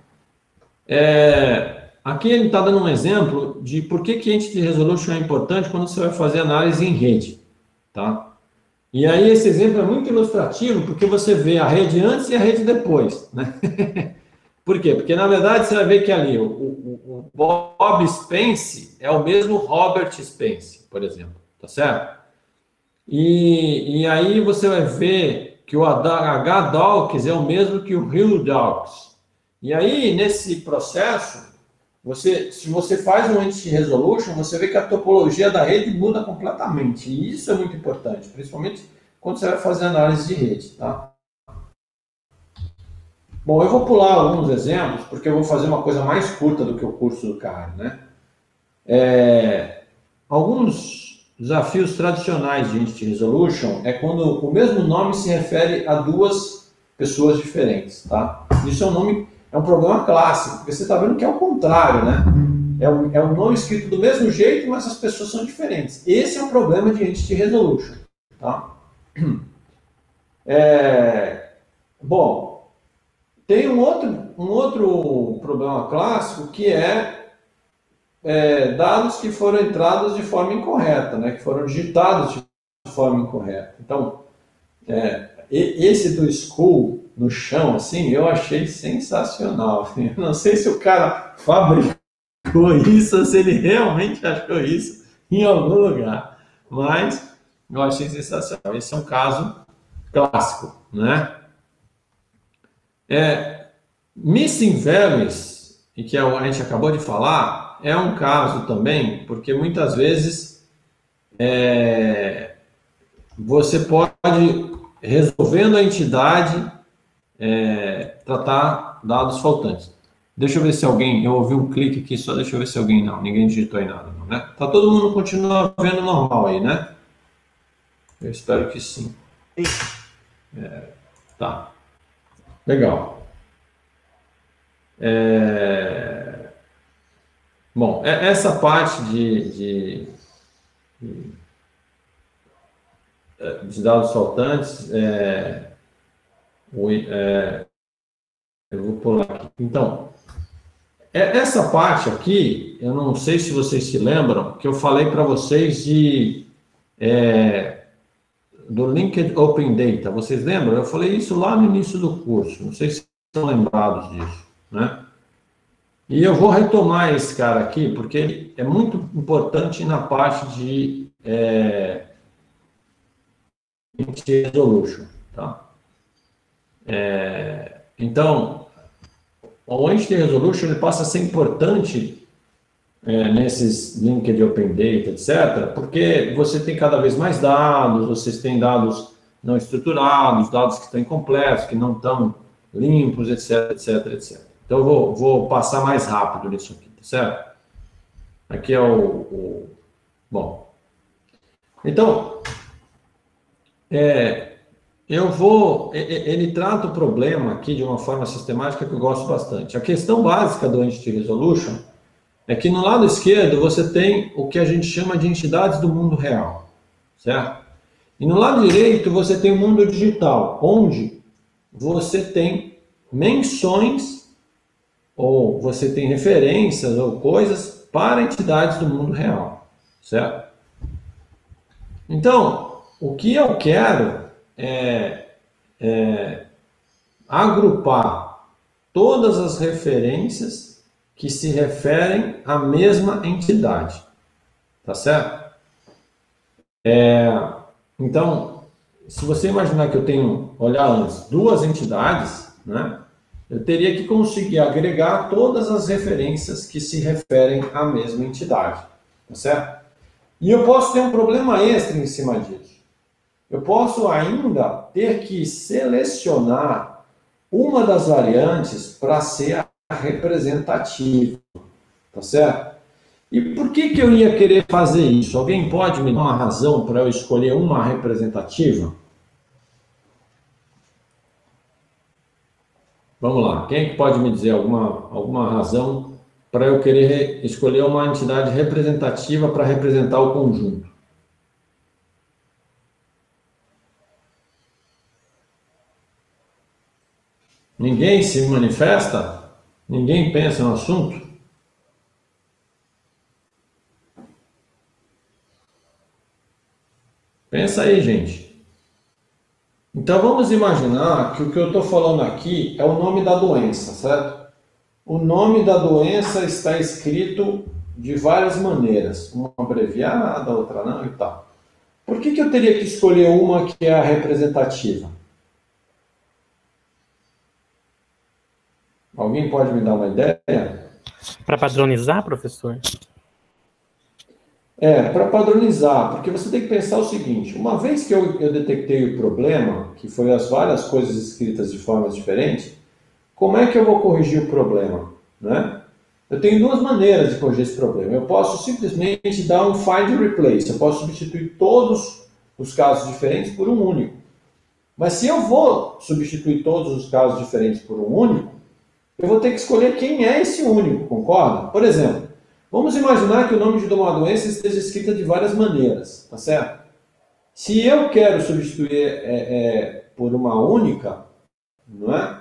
aqui ele está dando um exemplo de por que Entity Resolution é importante quando você vai fazer análise em rede, tá? E aí esse exemplo é muito ilustrativo, porque você vê a rede antes e a rede depois, né? Por quê? Porque, na verdade, você vai ver que ali o Bob Spence é o mesmo Robert Spence, por exemplo, tá certo? E aí você vai ver que o H. Dawkins é o mesmo que o Hugh Dawkins. E aí, nesse processo, se você faz um Entity Resolution, você vê que a topologia da rede muda completamente. E isso é muito importante, principalmente quando você vai fazer análise de rede, tá? Bom, eu vou pular alguns exemplos, porque eu vou fazer uma coisa mais curta do que o curso do cara, né? Alguns desafios tradicionais de Entity Resolution é quando o mesmo nome se refere a duas pessoas diferentes, tá? Isso é um problema clássico, porque você está vendo que é o contrário, né? É um nome escrito do mesmo jeito, mas as pessoas são diferentes. Esse é o problema de Entity Resolution, tá? Bom, tem um outro problema clássico que dados que foram entrados de forma incorreta, né? Que foram digitados de forma incorreta. Então, esse do school no chão, assim, eu achei sensacional. Eu não sei se o cara fabricou isso, ou se ele realmente achou isso em algum lugar, mas eu achei sensacional. Esse é um caso clássico, né? Missing values, e que a gente acabou de falar, é um caso também, porque muitas vezes você pode, resolvendo a entidade, tratar dados faltantes. Deixa eu ver se alguém, eu ouvi um clique aqui, só deixa eu ver se alguém, não, ninguém digitou aí nada, não, né? Tá todo mundo continua vendo normal aí, né? Eu espero que sim. Tá. Legal. Bom, essa parte de dados faltantes, eu vou pular aqui. Então, essa parte aqui, eu não sei se vocês se lembram, que eu falei para vocês do Linked Open Data. Vocês lembram? Eu falei isso lá no início do curso. Não sei se estão lembrados disso, né? E eu vou retomar esse cara aqui, porque ele é muito importante na parte de Entity Resolution, tá? Então, o Entity Resolution ele passa a ser importante nesses Linked Open Data, etc., porque você tem cada vez mais dados, vocês têm dados não estruturados, dados que estão incompletos, que não estão limpos, etc, etc, etc. Então, eu vou passar mais rápido nisso aqui, tá certo? Aqui é Bom. Então, ele trata o problema aqui de uma forma sistemática que eu gosto bastante. A questão básica do Entity Resolution é que no lado esquerdo você tem o que a gente chama de entidades do mundo real, certo? E no lado direito você tem o mundo digital, onde você tem menções ou você tem referências ou coisas para entidades do mundo real, certo? Então, o que eu quero é agrupar todas as referências que se referem à mesma entidade, tá certo? Então, se você imaginar que eu tenho, olhar antes, duas entidades, né, eu teria que conseguir agregar todas as referências que se referem à mesma entidade, tá certo? E eu posso ter um problema extra em cima disso. Eu posso ainda ter que selecionar uma das variantes para ser a representativa, tá certo? E por que eu ia querer fazer isso? Alguém pode me dar uma razão para eu escolher uma representativa? Vamos lá, quem é que pode me dizer alguma razão para eu querer escolher uma entidade representativa para representar o conjunto? Ninguém se manifesta? Ninguém pensa no assunto? Pensa aí, gente. Então vamos imaginar que o que eu estou falando aqui é o nome da doença, certo? O nome da doença está escrito de várias maneiras, uma abreviada, outra não e tal. Por que eu teria que escolher uma que é a representativa? Alguém pode me dar uma ideia? Para padronizar, professor? Para padronizar, porque você tem que pensar o seguinte, uma vez que eu detectei o problema, que foi as várias coisas escritas de formas diferentes, como é que eu vou corrigir o problema? Né? Eu tenho duas maneiras de corrigir esse problema. Eu posso simplesmente dar um find and replace. Eu posso substituir todos os casos diferentes por um único. Mas se eu vou substituir todos os casos diferentes por um único, eu vou ter que escolher quem é esse único, concorda? Por exemplo, vamos imaginar que o nome de uma doença esteja escrita de várias maneiras, tá certo? Se eu quero substituir por uma única, não é?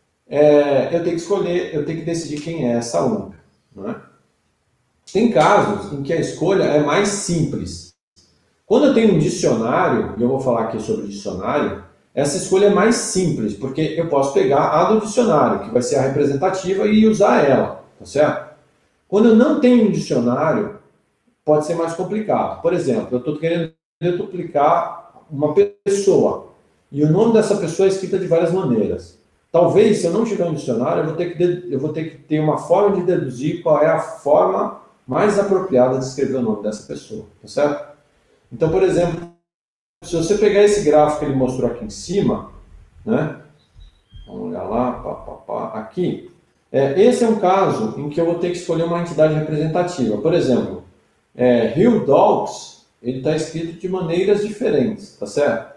Eu tenho que escolher, eu tenho que decidir quem é essa única, não é? Tem casos em que a escolha é mais simples. Quando eu tenho um dicionário, e eu vou falar aqui sobre dicionário, essa escolha é mais simples, porque eu posso pegar a do dicionário, que vai ser a representativa, e usar ela, tá certo? Quando eu não tenho um dicionário, pode ser mais complicado. Por exemplo, eu estou querendo duplicar uma pessoa, e o nome dessa pessoa é escrita de várias maneiras. Talvez, se eu não tiver um dicionário, eu vou ter que ter uma forma de deduzir qual é a forma mais apropriada de escrever o nome dessa pessoa, tá certo? Então, por exemplo, se você pegar esse gráfico que ele mostrou aqui em cima, né? Vamos olhar lá, aqui. Esse é um caso em que eu vou ter que escolher uma entidade representativa. Por exemplo, Hill Dogs, ele está escrito de maneiras diferentes, tá certo?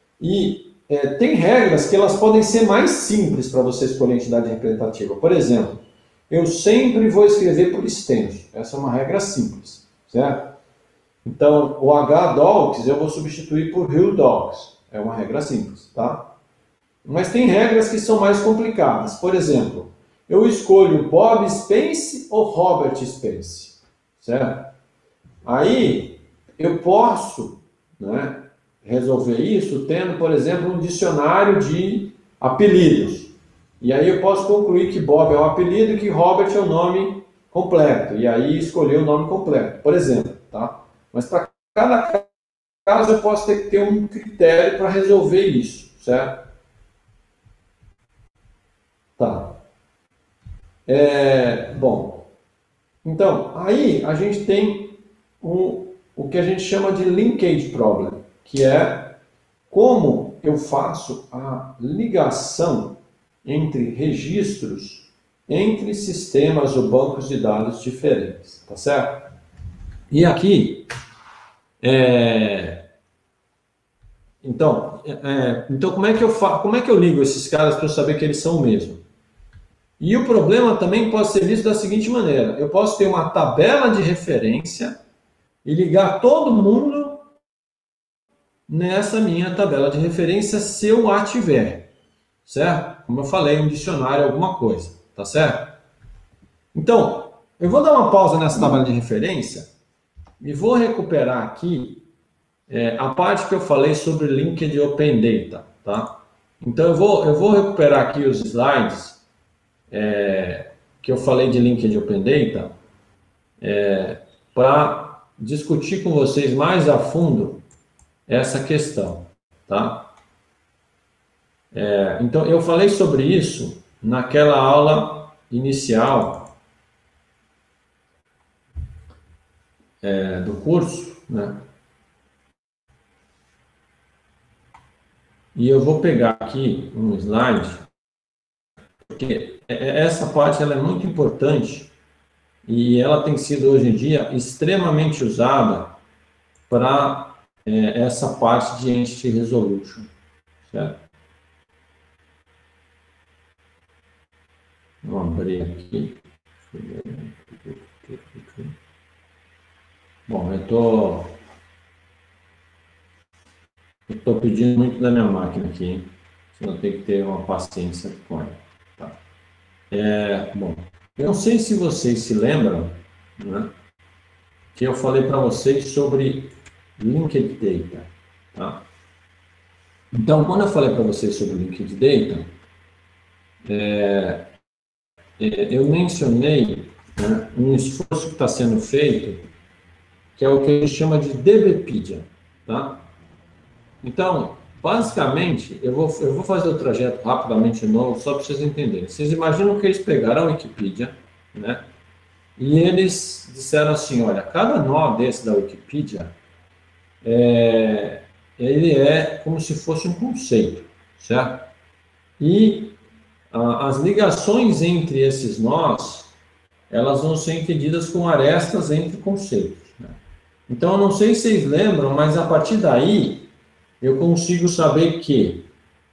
E tem regras que elas podem ser mais simples para você escolher a entidade representativa. Por exemplo, eu sempre vou escrever por extenso. Essa é uma regra simples, certo? Então, o H-Dogs eu vou substituir por Hill Dogs. É uma regra simples, tá? Mas tem regras que são mais complicadas. Por exemplo, eu escolho Bob Spence ou Robert Spence, certo? Aí, eu posso, né, resolver isso tendo, por exemplo, um dicionário de apelidos. E aí eu posso concluir que Bob é um apelido e que Robert é o nome completo. E aí escolher o nome completo, por exemplo, tá? Mas para cada caso eu posso ter que ter um critério para resolver isso, certo? Tá. Bom, então, aí a gente tem o que a gente chama de linkage problem, que é como eu faço a ligação entre registros, entre sistemas ou bancos de dados diferentes, tá certo? E aqui, então como é que eu ligo esses caras para eu saber que eles são o mesmo? E o problema também pode ser visto da seguinte maneira: eu posso ter uma tabela de referência e ligar todo mundo nessa minha tabela de referência se eu a tiver, certo? Como eu falei, um dicionário, alguma coisa, tá certo? Então, eu vou dar uma pausa nessa tabela de referência e vou recuperar aqui a parte que eu falei sobre Linked Open Data, tá? Então, eu vou recuperar aqui os slides que eu falei de Linked Open Data para discutir com vocês mais a fundo essa questão, tá? Então, eu falei sobre isso naquela aula inicial do curso, né? E eu vou pegar aqui um slide, porque essa parte ela é muito importante e ela tem sido hoje em dia extremamente usada para essa parte de Entity Resolution, certo? Vou abrir aqui. Bom, eu estou pedindo muito da minha máquina aqui, hein? Senão tem que ter uma paciência com ela. Tá? Bom, eu não sei se vocês se lembram, né, que eu falei para vocês sobre Linked Data. Tá? Então, quando eu falei para vocês sobre Linked Data, eu mencionei, né, um esforço que está sendo feito, que é o que a gente chama de DBpedia, tá? Então, basicamente, eu vou fazer o trajeto rapidamente de novo, só para vocês entenderem. Vocês imaginam que eles pegaram a Wikipedia, né? E eles disseram assim, olha, cada nó desse da Wikipedia, ele é como se fosse um conceito, certo? E as ligações entre esses nós, elas vão ser entendidas com arestas entre conceitos, né? Então, eu não sei se vocês lembram, mas a partir daí, eu consigo saber que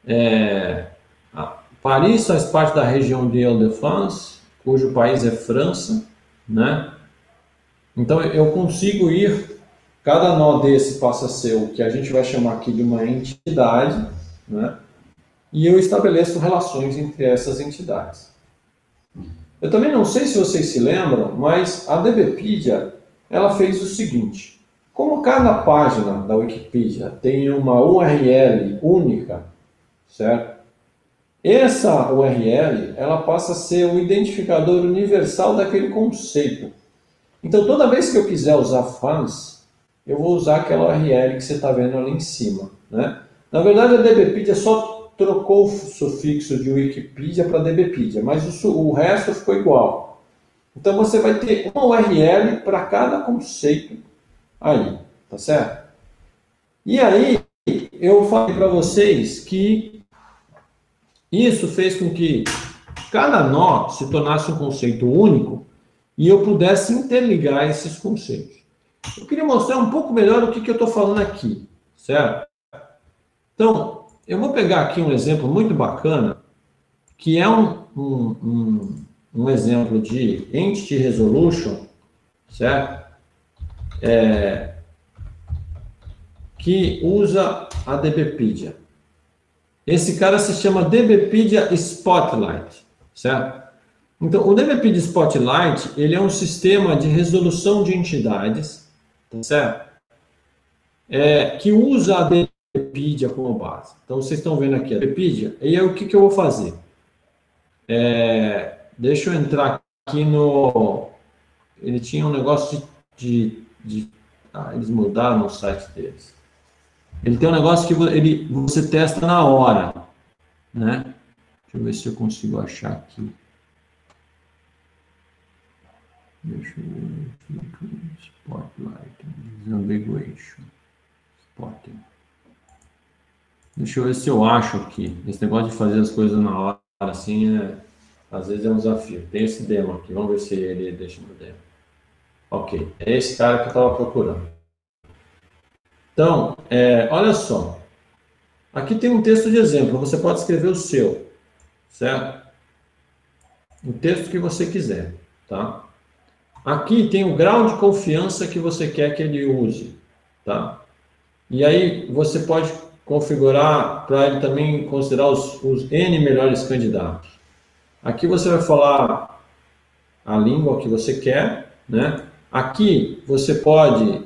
Paris faz parte da região de Île-de-France, cujo país é França, né? Então, eu consigo ir, cada nó desse passa a ser o que a gente vai chamar aqui de uma entidade, né? E eu estabeleço relações entre essas entidades. Eu também não sei se vocês se lembram, mas a DBpedia, ela fez o seguinte: como cada página da Wikipedia tem uma URL única, certo? Essa URL, ela passa a ser o identificador universal daquele conceito. Então, toda vez que eu quiser usar fans, eu vou usar aquela URL que você está vendo ali em cima, né? Na verdade, a DBpedia só trocou o sufixo de Wikipedia para DBpedia, mas o resto ficou igual. Então, você vai ter uma URL para cada conceito aí, tá certo? E aí, eu falei para vocês que isso fez com que cada nó se tornasse um conceito único e eu pudesse interligar esses conceitos. Eu queria mostrar um pouco melhor o que eu estou falando aqui, certo? Então, eu vou pegar aqui um exemplo muito bacana, que é um exemplo de Entity Resolution, certo? Que usa a DBpedia. Esse cara se chama DBpedia Spotlight, certo? Então, o DBpedia Spotlight, ele é um sistema de resolução de entidades, tá certo? Que usa a DBpedia como base. Então, vocês estão vendo aqui a DBpedia, e aí o que eu vou fazer? Deixa eu entrar aqui no... Ele tinha um negócio eles mudaram o site deles. Ele tem um negócio que você testa na hora, né? Deixa eu ver se eu consigo achar aqui. Deixa eu ver. Spotlight. Disambiguation. Spotting. Deixa eu ver se eu acho aqui. Esse negócio de fazer as coisas na hora, assim, às vezes é um desafio. Tem esse demo aqui. Vamos ver se ele deixa no demo. Ok. É esse cara que eu estava procurando. Então, olha só. Aqui tem um texto de exemplo. Você pode escrever o seu, certo? O texto que você quiser, tá? Aqui tem o grau de confiança que você quer que ele use, tá? E aí você pode configurar para ele também considerar os N melhores candidatos. Aqui você vai falar a língua que você quer, né? Aqui você pode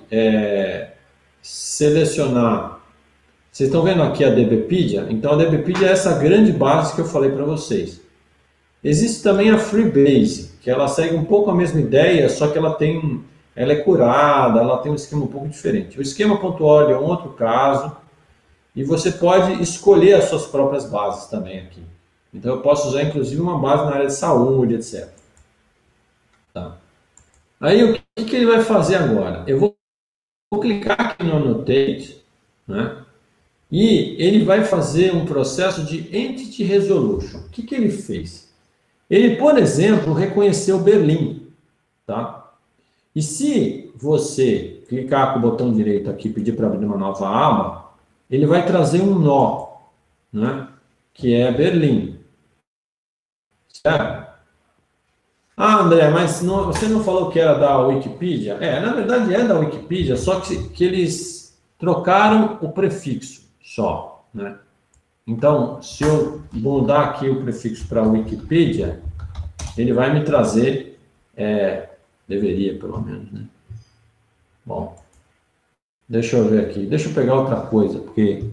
selecionar. Vocês estão vendo aqui a DBpedia? Então a DBpedia é essa grande base que eu falei para vocês. Existe também a Freebase, que ela segue um pouco a mesma ideia, só que ela é curada, ela tem um esquema um pouco diferente. O esquema.org é um outro caso, e você pode escolher as suas próprias bases também aqui. Então eu posso usar inclusive uma base na área de saúde, etc. Tá. Aí o que ele vai fazer agora? Eu vou clicar aqui no Annotate, né? E ele vai fazer um processo de Entity Resolution. O que ele fez? Ele, por exemplo, reconheceu Berlim, tá? E se você clicar com o botão direito aqui e pedir para abrir uma nova aba, ele vai trazer um nó, né? Que é Berlim. Certo? Ah, André, mas você não falou que era da Wikipedia? Na verdade é da Wikipedia, só que eles trocaram o prefixo só, né? Então, se eu mudar aqui o prefixo para Wikipedia, ele vai me trazer, deveria pelo menos, né? Bom, deixa eu ver aqui, deixa eu pegar outra coisa, porque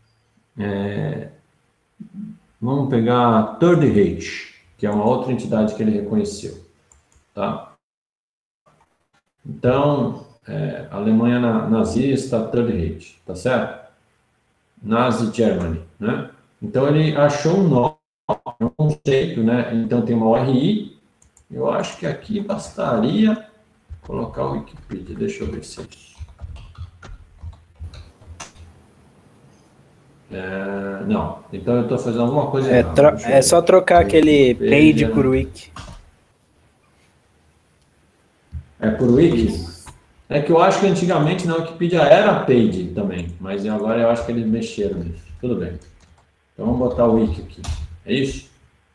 vamos pegar Third Reich, que é uma outra entidade que ele reconheceu, tá? Então, Alemanha nazista, Third Reich, tá certo? Nazi Germany, né? Então ele achou um nó, um conceito, né? Então tem uma URI. Eu acho que aqui bastaria colocar o Wikipedia. Deixa eu ver se é isso. Não, então eu estou fazendo alguma coisa É, errada. é só trocar aquele page por wiki. É por wiki? É que eu acho que antigamente na Wikipedia era page também, mas agora eu acho que eles mexeram nisso. Tudo bem. Então vamos botar o wiki aqui. É isso?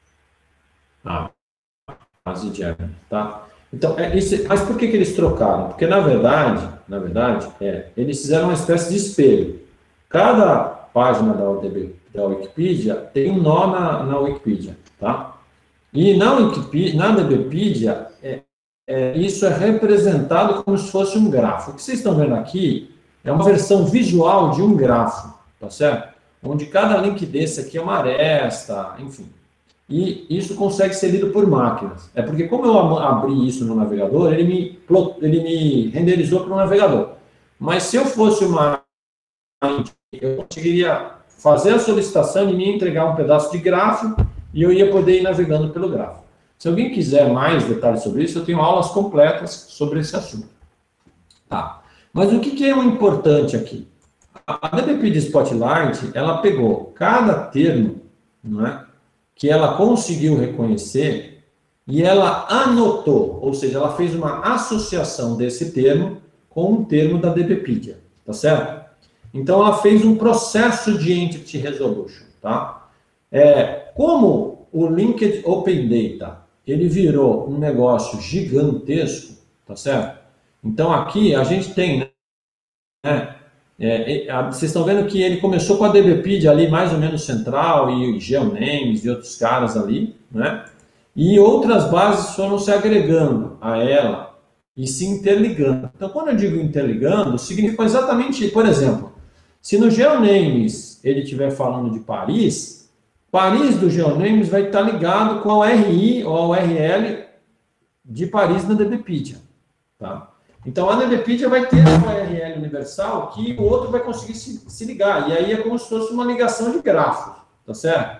Base de German, tá? Então, mas por que eles trocaram? Porque, na verdade, eles fizeram uma espécie de espelho. Cada página da Wikipedia tem um nó na Wikipedia, tá? E na DBpedia, isso é representado como se fosse um grafo. O que vocês estão vendo aqui é uma versão visual de um grafo, tá certo? Onde cada link desse aqui é uma aresta, enfim. E isso consegue ser lido por máquinas. É porque, como eu abri isso no navegador, ele me renderizou para o navegador. Mas se eu fosse eu conseguiria fazer a solicitação e me entregar um pedaço de grafo e eu ia poder ir navegando pelo grafo. Se alguém quiser mais detalhes sobre isso, eu tenho aulas completas sobre esse assunto. Tá. Mas o que é o importante aqui? A DBpedia Spotlight, ela pegou cada termo, não é, que ela conseguiu reconhecer e ela anotou, ou seja, ela fez uma associação desse termo com um termo da DBpedia, tá certo? Então, ela fez um processo de Entity Resolution, tá? Como o Linked Open Data, ele virou um negócio gigantesco, tá certo? Então, aqui a gente tem, né? Vocês estão vendo que ele começou com a DBpedia ali mais ou menos central e GeoNames e outros caras ali, né? E outras bases foram se agregando a ela e se interligando. Então, quando eu digo interligando, significa exatamente, por exemplo, se no GeoNames ele estiver falando de Paris, Paris do GeoNames vai estar ligado com a URI ou a URL de Paris na DBpedia, tá? Então, a DBpedia vai ter uma URL universal que o outro vai conseguir se ligar. E aí é como se fosse uma ligação de grafos, tá certo?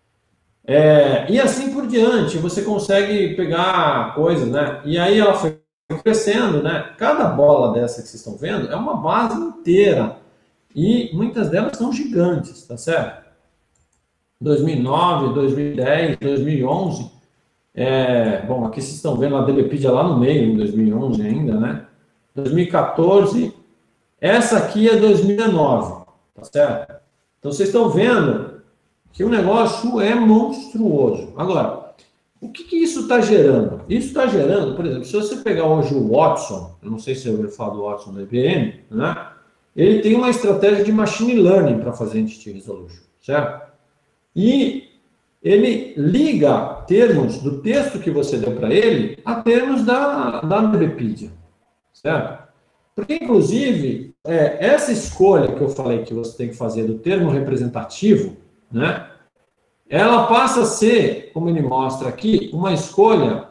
E assim por diante, você consegue pegar coisas, né? E aí ela foi crescendo, né? Cada bola dessa que vocês estão vendo é uma base inteira. E muitas delas são gigantes, tá certo? 2009, 2010, 2011. Bom, aqui vocês estão vendo a DBpedia lá no meio, em 2011 ainda, né? 2014, essa aqui é 2019, tá certo? Então, vocês estão vendo que o negócio é monstruoso. Agora, o que isso está gerando? Isso está gerando, por exemplo, se você pegar hoje o Watson, eu não sei se eu ouviu falar do Watson da IBM, né? Ele tem uma estratégia de machine learning para fazer Entity Resolution, certo? E ele liga termos do texto que você deu para ele a termos da DBpedia, certo? Porque, inclusive, essa escolha que eu falei que você tem que fazer do termo representativo, né? Ela passa a ser, como ele mostra aqui, uma escolha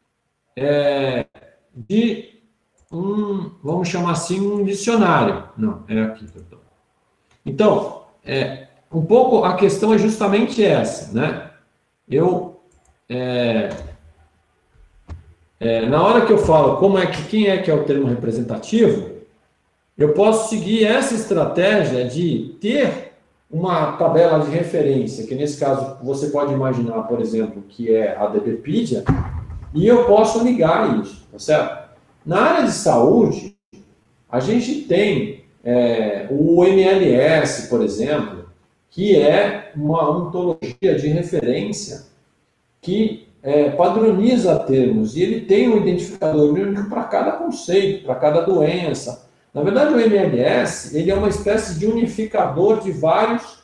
de vamos chamar assim, um dicionário. Não, é aqui que eu estou. Então, um pouco a questão é justamente essa, né? Na hora que eu falo quem é que é o termo representativo, eu posso seguir essa estratégia de ter uma tabela de referência, que nesse caso você pode imaginar, por exemplo, que é a DBpedia, e eu posso ligar isso, tá certo? Na área de saúde, a gente tem o MLS, por exemplo, que é uma ontologia de referência que padroniza termos, e ele tem um identificador único para cada conceito, para cada doença. Na verdade, o MLS ele é uma espécie de unificador de vários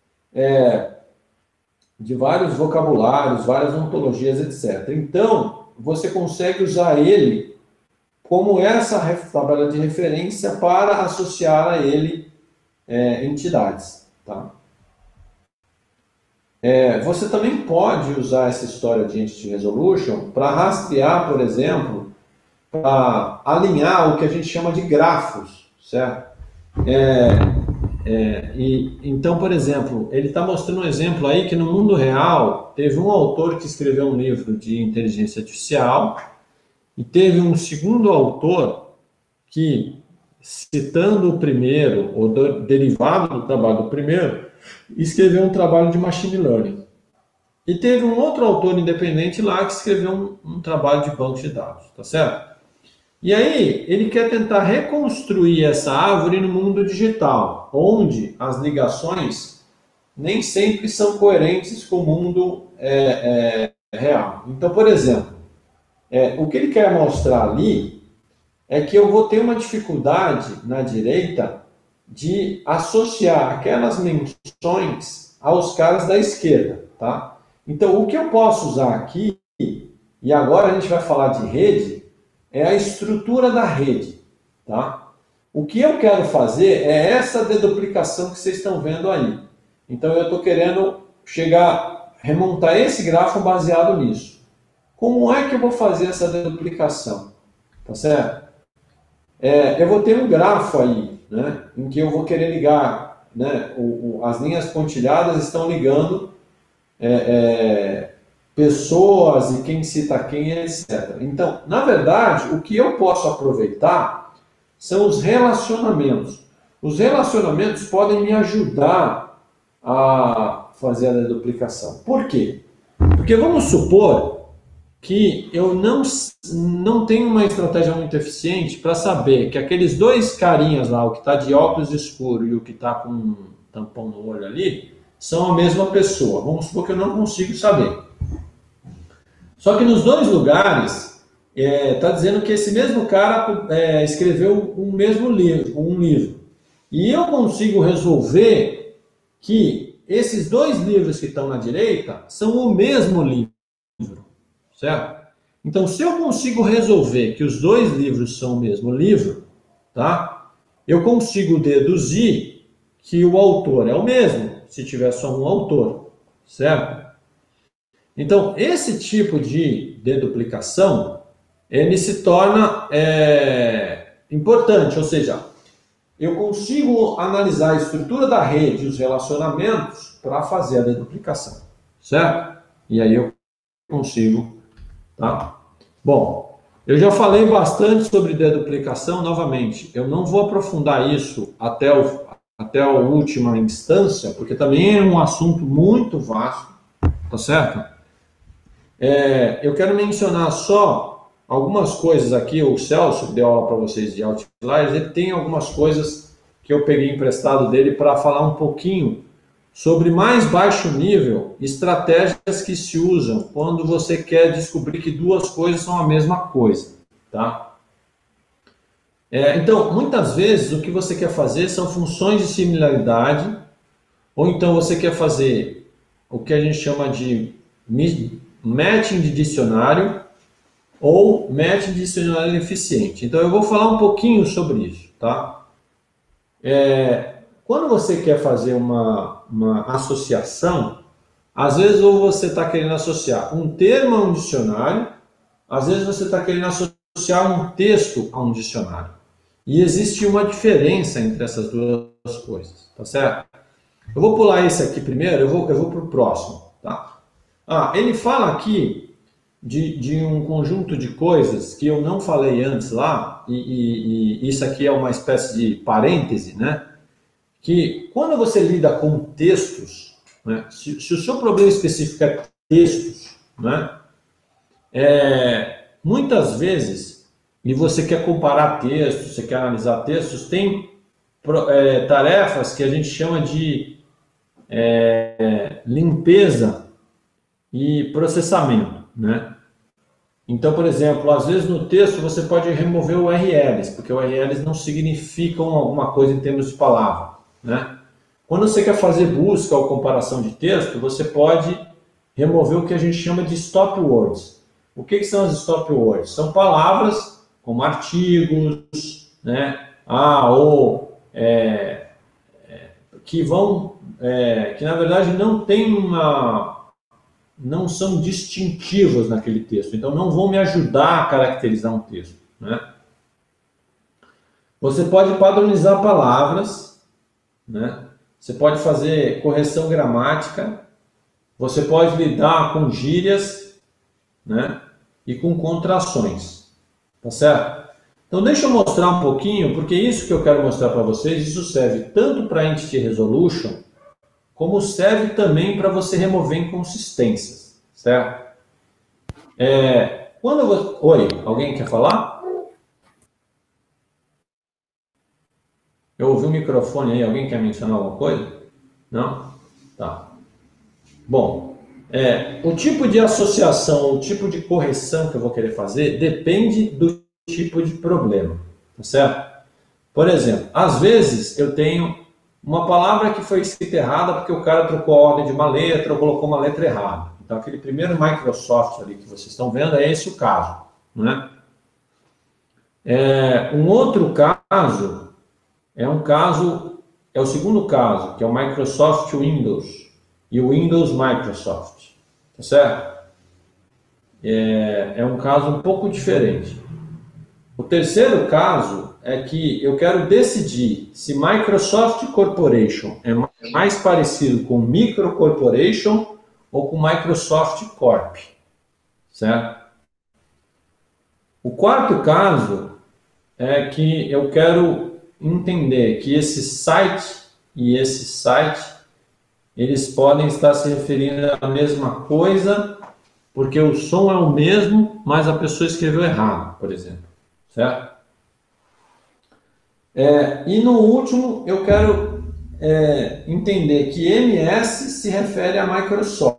vocabulários, várias ontologias, etc. Então, você consegue usar ele como essa tabela de referência para associar a ele entidades, tá? Você também pode usar essa história de Entity Resolution para rastrear, por exemplo, para alinhar o que a gente chama de grafos, certo? Então, por exemplo, ele está mostrando um exemplo aí que no mundo real teve um autor que escreveu um livro de inteligência artificial e teve um segundo autor que, citando o primeiro, ou derivado do trabalho do primeiro, escreveu um trabalho de machine learning. E teve um outro autor independente lá que escreveu um trabalho de banco de dados, tá certo? E aí, ele quer tentar reconstruir essa árvore no mundo digital, onde as ligações nem sempre são coerentes com o mundo real. Então, por exemplo, o que ele quer mostrar ali é que eu vou ter uma dificuldade na direita de associar aquelas menções aos caras da esquerda, tá? Então, o que eu posso usar aqui, e agora a gente vai falar de rede, é a estrutura da rede, tá? O que eu quero fazer é essa deduplicação que vocês estão vendo aí. Então, eu estou querendo remontar esse grafo baseado nisso. Como é que eu vou fazer essa deduplicação? Tá certo? Eu vou ter um grafo aí, né, em que eu vou querer ligar, né, as linhas pontilhadas estão ligando pessoas e quem cita quem, etc. Então, na verdade, o que eu posso aproveitar são os relacionamentos. Os relacionamentos podem me ajudar a fazer a deduplicação. Por quê? Porque vamos supor que eu não tenho uma estratégia muito eficiente para saber que aqueles dois carinhas lá, o que está de óculos escuro e o que está com um tampão no olho ali, são a mesma pessoa. Vamos supor que eu não consigo saber. Só que nos dois lugares, está dizendo que esse mesmo cara escreveu um livro. E eu consigo resolver que esses dois livros que estão na direita são o mesmo livro. Certo? Então, se eu consigo resolver que os dois livros são o mesmo livro, tá? Eu consigo deduzir que o autor é o mesmo, se tiver só um autor, certo? Então, esse tipo de deduplicação, ele se torna importante, ou seja, eu consigo analisar a estrutura da rede e os relacionamentos para fazer a deduplicação, certo? E aí eu consigo, tá? Bom, eu já falei bastante sobre deduplicação, novamente, eu não vou aprofundar isso até a última instância, porque também é um assunto muito vasto, tá certo? Eu quero mencionar só algumas coisas aqui. O Celso, que deu aula para vocês de Outliers, ele tem algumas coisas que eu peguei emprestado dele para falar um pouquinho sobre mais baixo nível, estratégias que se usam quando você quer descobrir que duas coisas são a mesma coisa, tá? Então, muitas vezes, o que você quer fazer são funções de similaridade, ou então você quer fazer o que a gente chama de matching de dicionário, ou matching de dicionário eficiente. Então, eu vou falar um pouquinho sobre isso, tá? Quando você quer fazer uma associação, às vezes ou você está querendo associar um termo a um dicionário, às vezes você está querendo associar um texto a um dicionário. E existe uma diferença entre essas duas coisas, tá certo? Eu vou pular esse aqui primeiro, eu vou para o próximo, tá? Ele fala aqui de um conjunto de coisas que eu não falei antes lá, e isso aqui é uma espécie de parêntese, né? Que quando você lida com textos, né, se o seu problema específico é textos, né, muitas vezes, e você quer comparar textos, você quer analisar textos, tem tarefas que a gente chama de limpeza e processamento, né? Então, por exemplo, às vezes no texto você pode remover URLs, porque URLs não significam alguma coisa em termos de palavra, né? Quando você quer fazer busca ou comparação de texto, você pode remover o que a gente chama de stop words. O que são as stop words? São palavras como artigos, né? Que na verdade não são distintivos naquele texto, então não vão me ajudar a caracterizar um texto, né? Você pode padronizar palavras, né? Você pode fazer correção gramática, você pode lidar com gírias, né? E com contrações, tá certo? Então deixa eu mostrar um pouquinho, porque isso que eu quero mostrar para vocês, isso serve tanto para Entity Resolution, como serve também para você remover inconsistências, certo? Oi, alguém quer falar? Eu ouvi o microfone aí, alguém quer mencionar alguma coisa? Não? Tá. Bom, o tipo de associação, o tipo de correção que eu vou querer fazer depende do tipo de problema, tá certo? Por exemplo, às vezes eu tenho uma palavra que foi escrita errada porque o cara trocou a ordem de uma letra ou colocou uma letra errada. Então, aquele primeiro Microsoft ali que vocês estão vendo é esse o caso, né? Um outro caso é o segundo caso, que é o Microsoft Windows e o Windows Microsoft, tá certo? É um caso um pouco diferente. O terceiro caso é que eu quero decidir se Microsoft Corporation é mais parecido com Micro Corporation ou com Microsoft Corp, certo? O quarto caso é que eu quero entender que esse site e esse site, eles podem estar se referindo à mesma coisa, porque o som é o mesmo, mas a pessoa escreveu errado, por exemplo, certo? E no último, eu quero entender que MS se refere a Microsoft,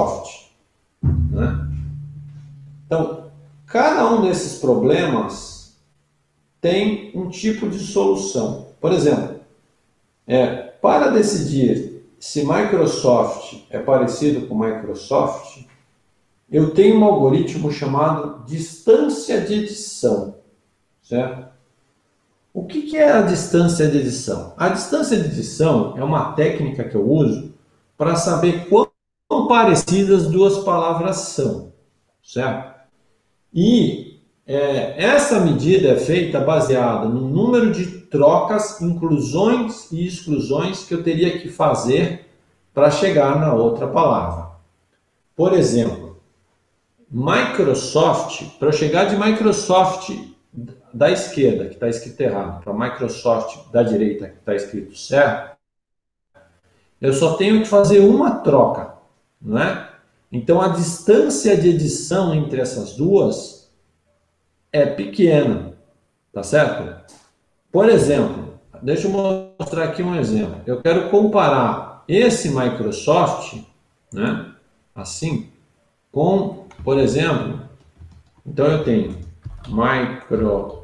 né? Então, cada um desses problemas tem um tipo de solução. Por exemplo, para decidir se Microsoft é parecido com Microsoft, eu tenho um algoritmo chamado distância de edição, certo? O que é a distância de edição? A distância de edição é uma técnica que eu uso para saber quão parecidas duas palavras são, certo? E essa medida é feita baseada no número de trocas, inclusões e exclusões que eu teria que fazer para chegar na outra palavra. Por exemplo, Microsoft, para eu chegar de Microsoft da esquerda, que está escrito errado, para Microsoft da direita, que está escrito certo, eu só tenho que fazer uma troca, não é? Então, a distância de edição entre essas duas é pequena, tá certo? Por exemplo, deixa eu mostrar aqui um exemplo. Eu quero comparar esse Microsoft, né, assim, com, por exemplo, então eu tenho Microsoft.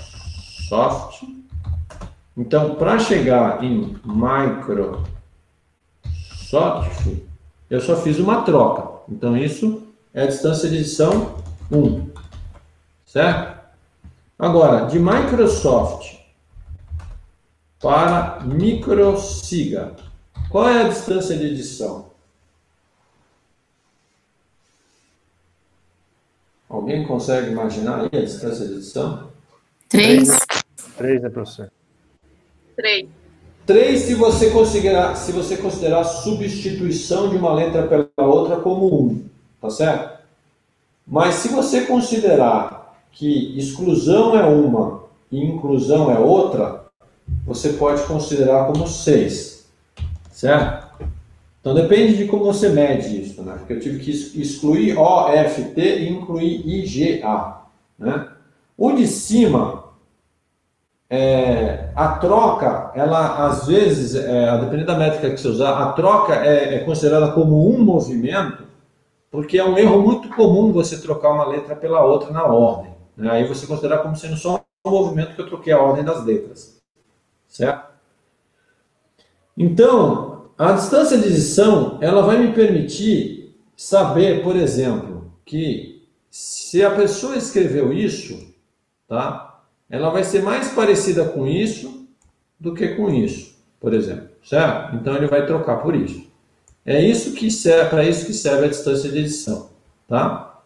Então, para chegar em Microsoft, eu só fiz uma troca. Então, isso é a distância de edição 1. Certo? Agora, de Microsoft para Microsiga, qual é a distância de edição? Alguém consegue imaginar aí a distância de edição? 3. 3, né, professor? 3. 3 se você considerar a substituição de uma letra pela outra como 1, tá certo? Mas se você considerar que exclusão é uma e inclusão é outra, você pode considerar como 6, certo? Então depende de como você mede isso, né? Porque eu tive que excluir OFT e incluir IGA, né? O de cima, a troca, ela às vezes, a depender da métrica que você usar, a troca é considerada como um movimento, porque é um erro muito comum você trocar uma letra pela outra na ordem, né? Aí você considera como sendo só um movimento que eu troquei a ordem das letras, certo? Então, a distância de edição, ela vai me permitir saber, por exemplo, que se a pessoa escreveu isso, tá? Ela vai ser mais parecida com isso do que com isso, por exemplo, certo? Então ele vai trocar por isso. É isso que serve, para isso que serve a distância de edição, tá?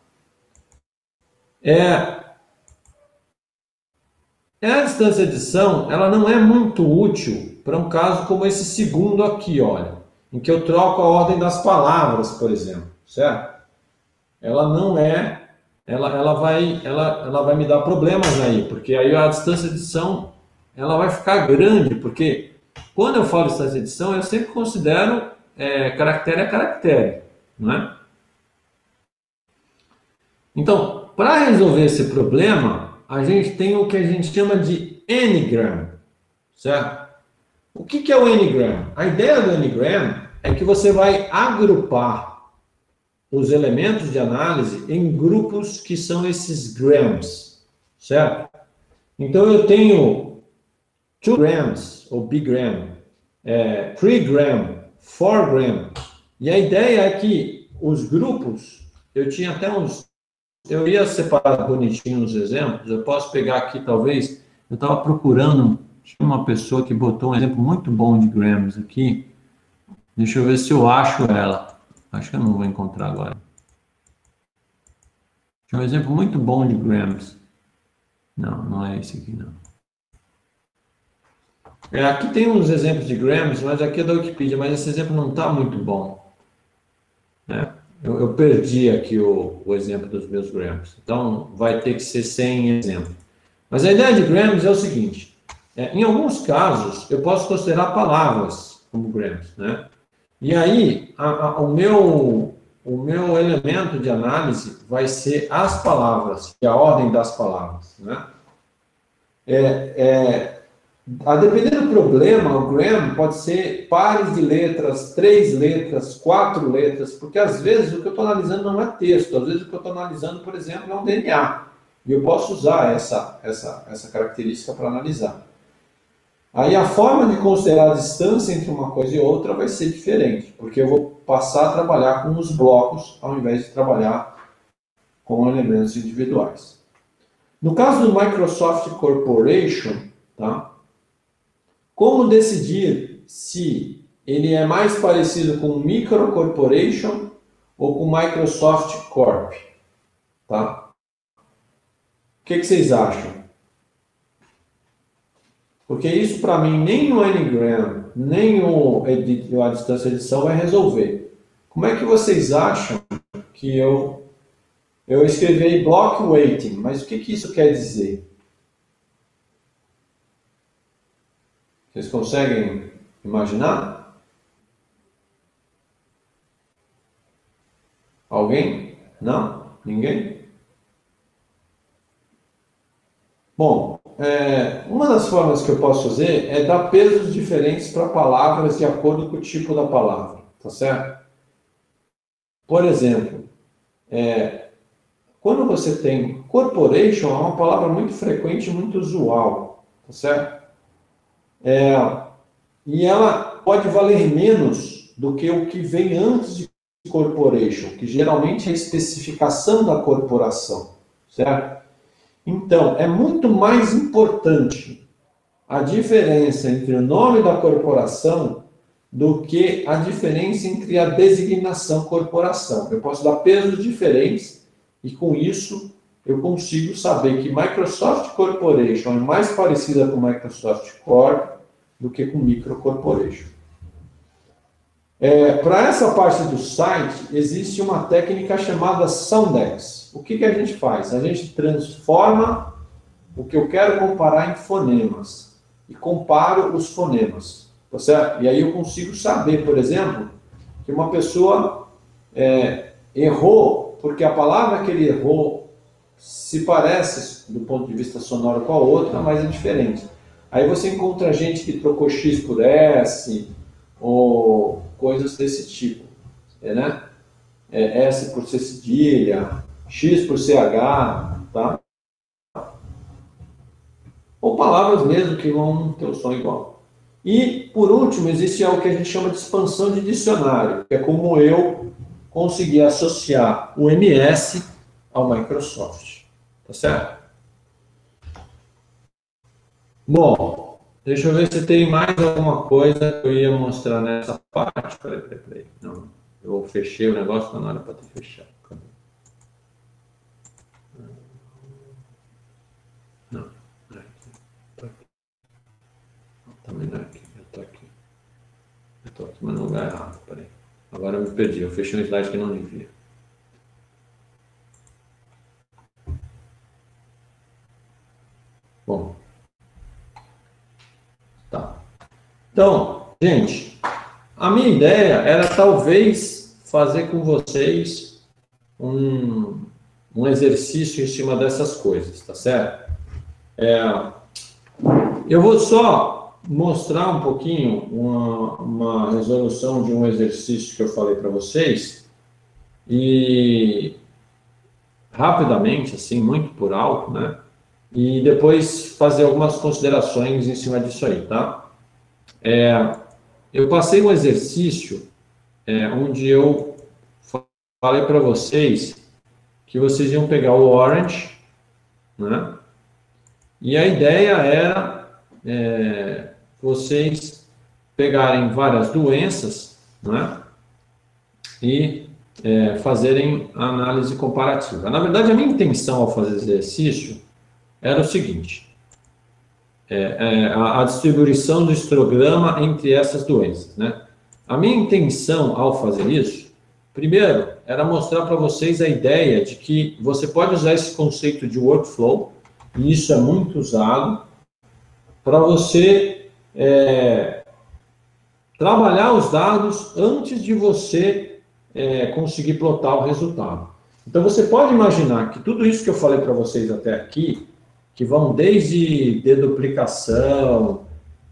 A distância de edição, ela não é muito útil para um caso como esse segundo aqui, olha, em que eu troco a ordem das palavras, por exemplo, certo? Ela não é, ela vai me dar problemas aí, porque aí a distância de edição, ela vai ficar grande, porque quando eu falo distância de edição, eu sempre considero caractere a caractere, não é? Então, para resolver esse problema, a gente tem o que a gente chama de N-gram, certo? O que é o N-gram? A ideia do N-gram é que você vai agrupar os elementos de análise em grupos que são esses grams, certo? Então, eu tenho 2 grams, ou bigram, 3 gram, 4 gram. E a ideia é que os grupos, eu tinha até eu ia separar bonitinho os exemplos, eu posso pegar aqui, talvez, eu estava procurando, tinha uma pessoa que botou um exemplo muito bom de grams aqui, deixa eu ver se eu acho ela, acho que eu não vou encontrar agora. Tinha um exemplo muito bom de grams, não é esse aqui não. Aqui tem uns exemplos de grams, mas aqui é da Wikipedia, mas esse exemplo não está muito bom, né? Eu perdi aqui o exemplo dos meus grams, então vai ter que ser sem exemplo. Mas a ideia de grams é o seguinte, em alguns casos eu posso considerar palavras como grams, né? E aí o meu elemento de análise vai ser as palavras, e a ordem das palavras, né? A depender do problema, o gram pode ser pares de letras, 3 letras, 4 letras, porque às vezes o que eu estou analisando não é texto, às vezes o que eu estou analisando, por exemplo, é um DNA. E eu posso usar essa característica para analisar. Aí a forma de considerar a distância entre uma coisa e outra vai ser diferente, porque eu vou passar a trabalhar com os blocos, ao invés de trabalhar com elementos individuais. No caso do Microsoft Corporation, tá? Como decidir se ele é mais parecido com Micro Corporation ou com Microsoft Corp? Tá? O que vocês acham? Porque isso, para mim, nem o N-gram, nem a distância de edição vai resolver. Como é que vocês acham que eu escrevi aí block weighting, mas o que isso quer dizer? Vocês conseguem imaginar? Alguém? Não? Ninguém? Bom, uma das formas que eu posso fazer é dar pesos diferentes para palavras de acordo com o tipo da palavra, tá certo? Por exemplo, quando você tem corporation, é uma palavra muito frequente e muito usual, tá certo? E ela pode valer menos do que o que vem antes de corporation, que geralmente é a especificação da corporação, certo? Então, é muito mais importante a diferença entre o nome da corporação do que a diferença entre a designação corporação. Eu posso dar pesos diferentes e, com isso, eu consigo saber que Microsoft Corporation é mais parecida com Microsoft Corp do que com Micro Corporation. Para essa parte do site, existe uma técnica chamada Soundex. O que a gente faz? A gente transforma o que eu quero comparar em fonemas e comparo os fonemas, tá certo? E aí eu consigo saber, por exemplo, que uma pessoa errou porque a palavra que ele errou se parece, do ponto de vista sonoro, com a outra, mas é diferente. Aí você encontra gente que trocou X por S, ou coisas desse tipo, né? S por C cedilha, X por CH, tá? Ou palavras mesmo que vão ter o som igual. E, por último, existe algo que a gente chama de expansão de dicionário, que é como eu consegui associar o MS ao Microsoft, tá certo? Bom, deixa eu ver se tem mais alguma coisa que eu ia mostrar nessa parte. Peraí. Não, eu fechei o negócio, não era para ter fechado. Não, não é aqui. Também não é aqui, eu tô aqui. Eu tô aqui, mas no lugar errado, peraí. Agora eu me perdi, eu fechei um slide que não devia. Bom. Tá. Então, gente, A minha ideia era talvez fazer com vocês um exercício em cima dessas coisas, tá certo? Eu vou só mostrar um pouquinho uma resolução de um exercício que eu falei para vocês e rapidamente, assim, muito por alto, né? E depois fazer algumas considerações em cima disso aí, tá? Eu passei um exercício onde eu falei para vocês que vocês iam pegar o Orange, né? E a ideia era vocês pegarem várias doenças, né? E fazerem análise comparativa. Na verdade, a minha intenção ao fazer esse exercício era o seguinte: a distribuição do histograma entre essas doenças, né? A minha intenção ao fazer isso, primeiro, era mostrar para vocês a ideia de que você pode usar esse conceito de workflow, e isso é muito usado, para você trabalhar os dados antes de você conseguir plotar o resultado. Então, você pode imaginar que tudo isso que eu falei para vocês até aqui, que vão desde deduplicação,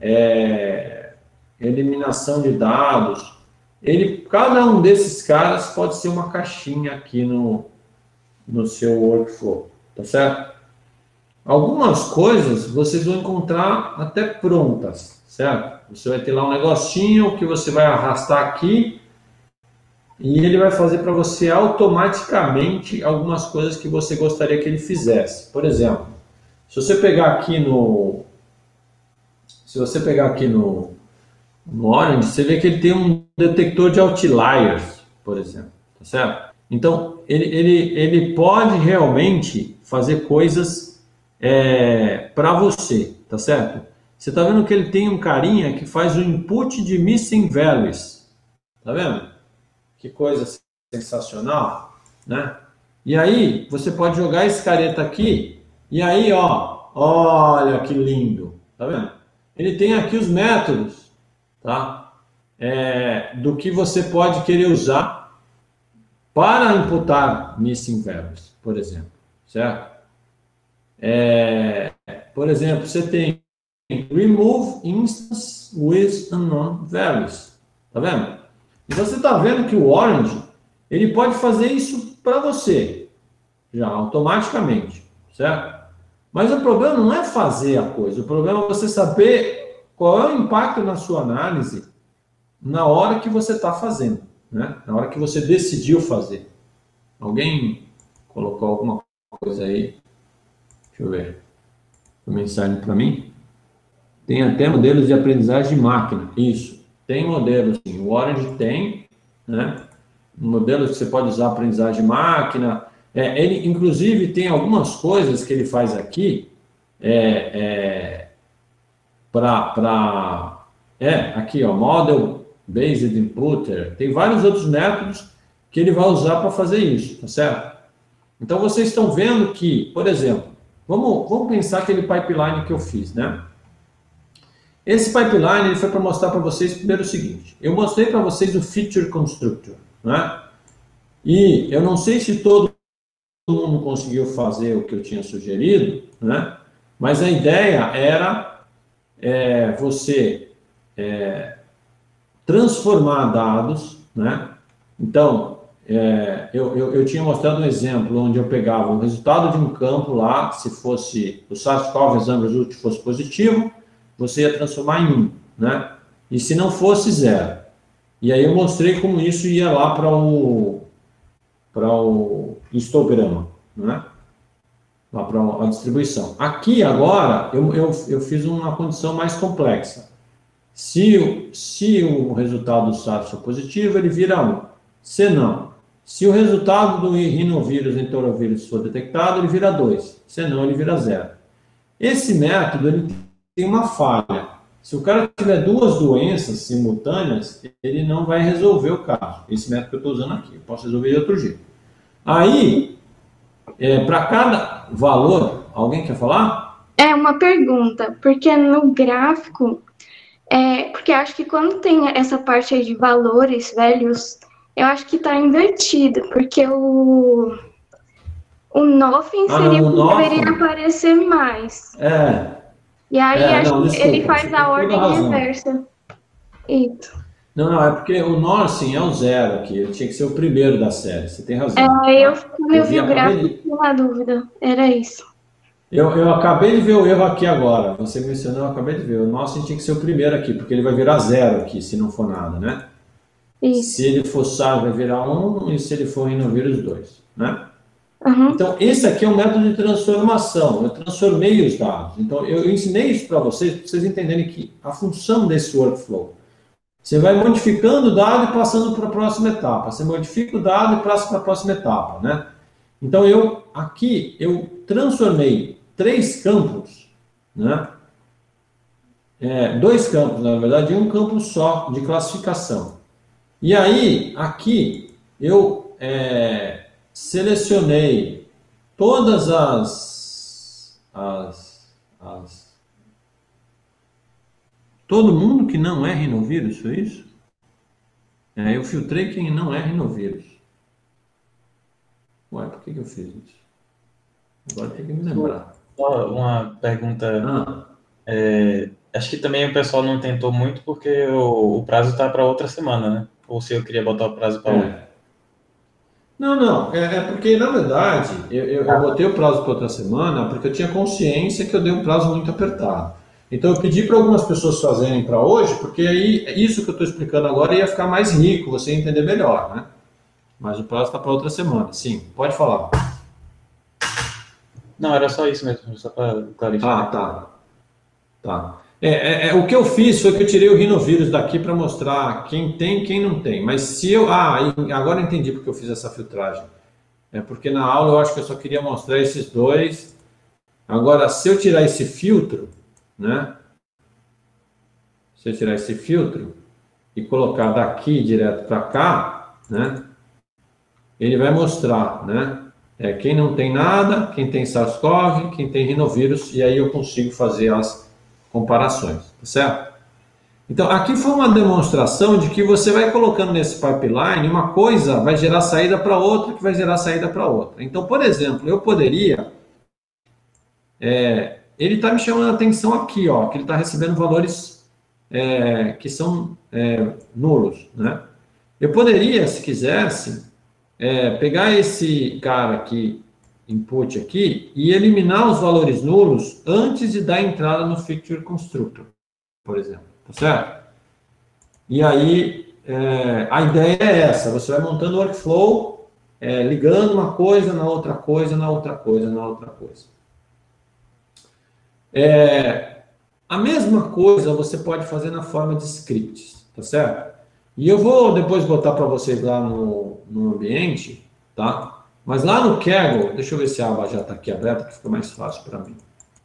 eliminação de dados, cada um desses caras pode ser uma caixinha aqui no seu workflow, tá certo? Algumas coisas vocês vão encontrar até prontas, certo? Você vai ter lá um negocinho que você vai arrastar aqui e ele vai fazer para você automaticamente algumas coisas que você gostaria que ele fizesse. Por exemplo, se você pegar aqui no Orange, você vê que ele tem um detector de outliers, por exemplo, tá certo? Então, ele pode realmente fazer coisas para você, tá certo? Você tá vendo que ele tem um carinha que faz o input de missing values, tá vendo? Que coisa sensacional, né? E aí, você pode jogar esse careta aqui, e aí, ó, olha que lindo, tá vendo? Ele tem aqui os métodos, tá? Do que você pode querer usar para imputar missing values, por exemplo, certo? Por exemplo, você tem remove instance with unknown values, tá vendo? E você está vendo que o Orange, ele pode fazer isso para você, já automaticamente, certo? Mas o problema não é fazer a coisa, o problema é você saber qual é o impacto na sua análise na hora que você está fazendo, né? Na hora que você decidiu fazer. Alguém colocou alguma coisa aí? Deixa eu ver. Uma mensagem para mim. Tem até modelos de aprendizagem de máquina. Isso. Tem modelos, sim. O Orange tem, né? Modelos que você pode usar aprendizagem de máquina. Ele, inclusive, tem algumas coisas que ele faz aqui aqui, ó, Model Based Inputter. Tem vários outros métodos que ele vai usar para fazer isso, tá certo? Então, vocês estão vendo que, por exemplo, vamos pensar aquele pipeline que eu fiz, né? Esse pipeline ele foi para mostrar para vocês primeiro o seguinte. Eu mostrei para vocês o Feature Constructor, né? E eu não sei se todo mundo conseguiu fazer o que eu tinha sugerido, né? Mas a ideia era você transformar dados, né? Então, eu tinha mostrado um exemplo onde eu pegava o resultado de um campo lá, se fosse o SARS-CoV Exam Result fosse positivo, você ia transformar em 1, né? E se não fosse, 0. E aí eu mostrei como isso ia lá para o histograma, né? Lá para a distribuição. Aqui, agora, eu fiz uma condição mais complexa. Se o resultado do SARS for positivo, ele vira 1. Se não, se o resultado do rinovírus e enterovírus for detectado, ele vira 2. Se não, ele vira 0. Esse método, ele tem uma falha. Se o cara tiver duas doenças simultâneas, ele não vai resolver o caso. Esse método que eu estou usando aqui. Eu posso resolver de outro jeito. Aí, para cada valor, alguém quer falar? É uma pergunta, porque no gráfico Porque eu acho que quando tem essa parte aí de valores velhos, eu acho que tá invertido, porque o nothing Ah, seria não, o o que deveria nothing. aparecer mais. E aí acho Não, que ele desculpa, você faz a tem toda a ordem razão. reversa. Isso. Não, é porque o nothing é o zero aqui, ele tinha que ser o primeiro da série, você tem razão, tá? Quando eu vi o Acabei gráfico, de, fiquei na dúvida. Era isso. eu acabei de ver o erro aqui agora, você mencionou, eu acabei de ver, o nothing tinha que ser o primeiro aqui, porque ele vai virar zero aqui, se não for nada, né? Isso. Se ele for SAR, vai virar 1, e se ele for rhinovírus, 2, né? Uhum. Então, esse aqui é um método de transformação. Eu transformei os dados. Então, eu ensinei isso para vocês entenderem que a função desse workflow. Você vai modificando o dado e passando para a próxima etapa. Você modifica o dado e passa para a próxima etapa, né? Então, aqui, eu transformei 3 campos, né? 2 campos, na verdade, e um campo só de classificação. E aí, aqui, eu selecionei todas todo mundo que não é rinovírus, foi isso? Eu filtrei quem não é rinovírus. Ué, por que eu fiz isso? Agora tem que me lembrar. Só uma pergunta. Acho que também o pessoal não tentou muito porque o prazo está para outra semana, né? Ou se eu queria botar o prazo para hoje. Não. Porque, na verdade, eu botei o prazo para outra semana porque eu tinha consciência que eu dei um prazo muito apertado. Então, eu pedi para algumas pessoas fazerem para hoje, porque aí isso que eu estou explicando agora ia ficar mais rico, você ia entender melhor, né? Mas o prazo está para outra semana. Sim, pode falar. Não, era só isso mesmo, só para clarificar. Tá. O que eu fiz foi que eu tirei o rinovírus daqui para mostrar quem tem e quem não tem. Mas se eu... agora eu entendi porque eu fiz essa filtragem. Porque na aula eu acho que eu só queria mostrar esses 2. Agora, se eu tirar esse filtro, né? Se eu tirar esse filtro e colocar daqui direto para cá, né? Ele vai mostrar, né? Quem não tem nada, quem tem SARS-CoV, quem tem rinovírus, e aí eu consigo fazer as comparações, tá certo? Então, aqui foi uma demonstração de que você vai colocando nesse pipeline, uma coisa vai gerar saída para outra, que vai gerar saída para outra. Então, por exemplo, eu poderia... ele está me chamando a atenção aqui, ó, que ele está recebendo valores que são nulos, né? Eu poderia, se quisesse, pegar esse cara aqui, input aqui, e eliminar os valores nulos antes de dar entrada no Feature Constructor, por exemplo, tá certo? E aí, a ideia é essa, você vai montando o workflow, ligando uma coisa na outra coisa, na outra coisa, na outra coisa. A mesma coisa você pode fazer na forma de scripts, tá certo? E eu vou depois botar para vocês lá no ambiente, tá? Mas lá no Kaggle, deixa eu ver se a aba já está aqui aberta, que fica mais fácil para mim.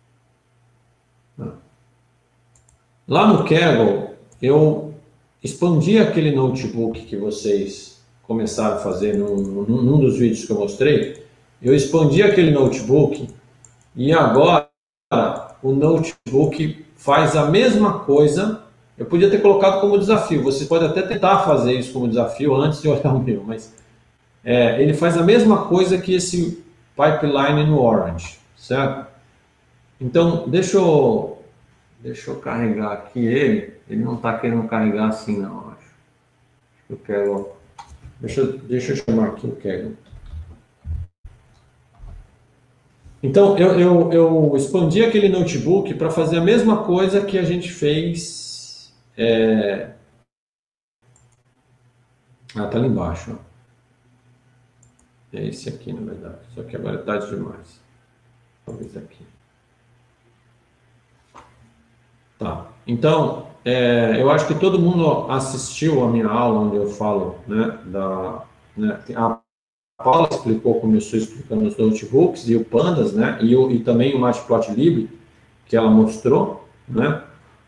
Lá no Kaggle, eu expandi aquele notebook que vocês começaram a fazer num dos vídeos que eu mostrei. Eu expandi aquele notebook e agora o notebook faz a mesma coisa. Eu podia ter colocado como desafio. Você pode até tentar fazer isso como desafio antes de olhar o meu, mas ele faz a mesma coisa que esse pipeline no Orange, certo? Então, deixa eu carregar aqui ele. Ele não está querendo carregar assim, não, acho. Eu quero... Deixa eu chamar aqui o Kaggle. Então, eu expandi aquele notebook para fazer a mesma coisa que a gente fez... tá ali embaixo, ó. É esse aqui, na verdade. Só que agora é tarde demais. Talvez aqui. Tá. Então, eu acho que todo mundo assistiu a minha aula onde eu falo, né, a Paula explicou como eu estou explicando os notebooks e o Pandas, né, e também o Matplotlib, que ela mostrou, né.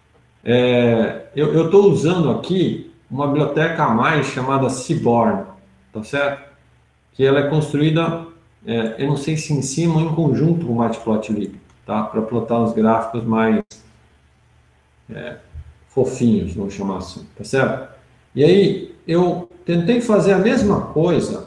Eu estou usando aqui uma biblioteca a mais chamada Seaborn, tá certo? Que ela é construída, eu não sei se em cima ou em conjunto com o Matplotlib, tá? Para plotar uns gráficos mais fofinhos, vamos chamar assim, tá certo? E aí, eu tentei fazer a mesma coisa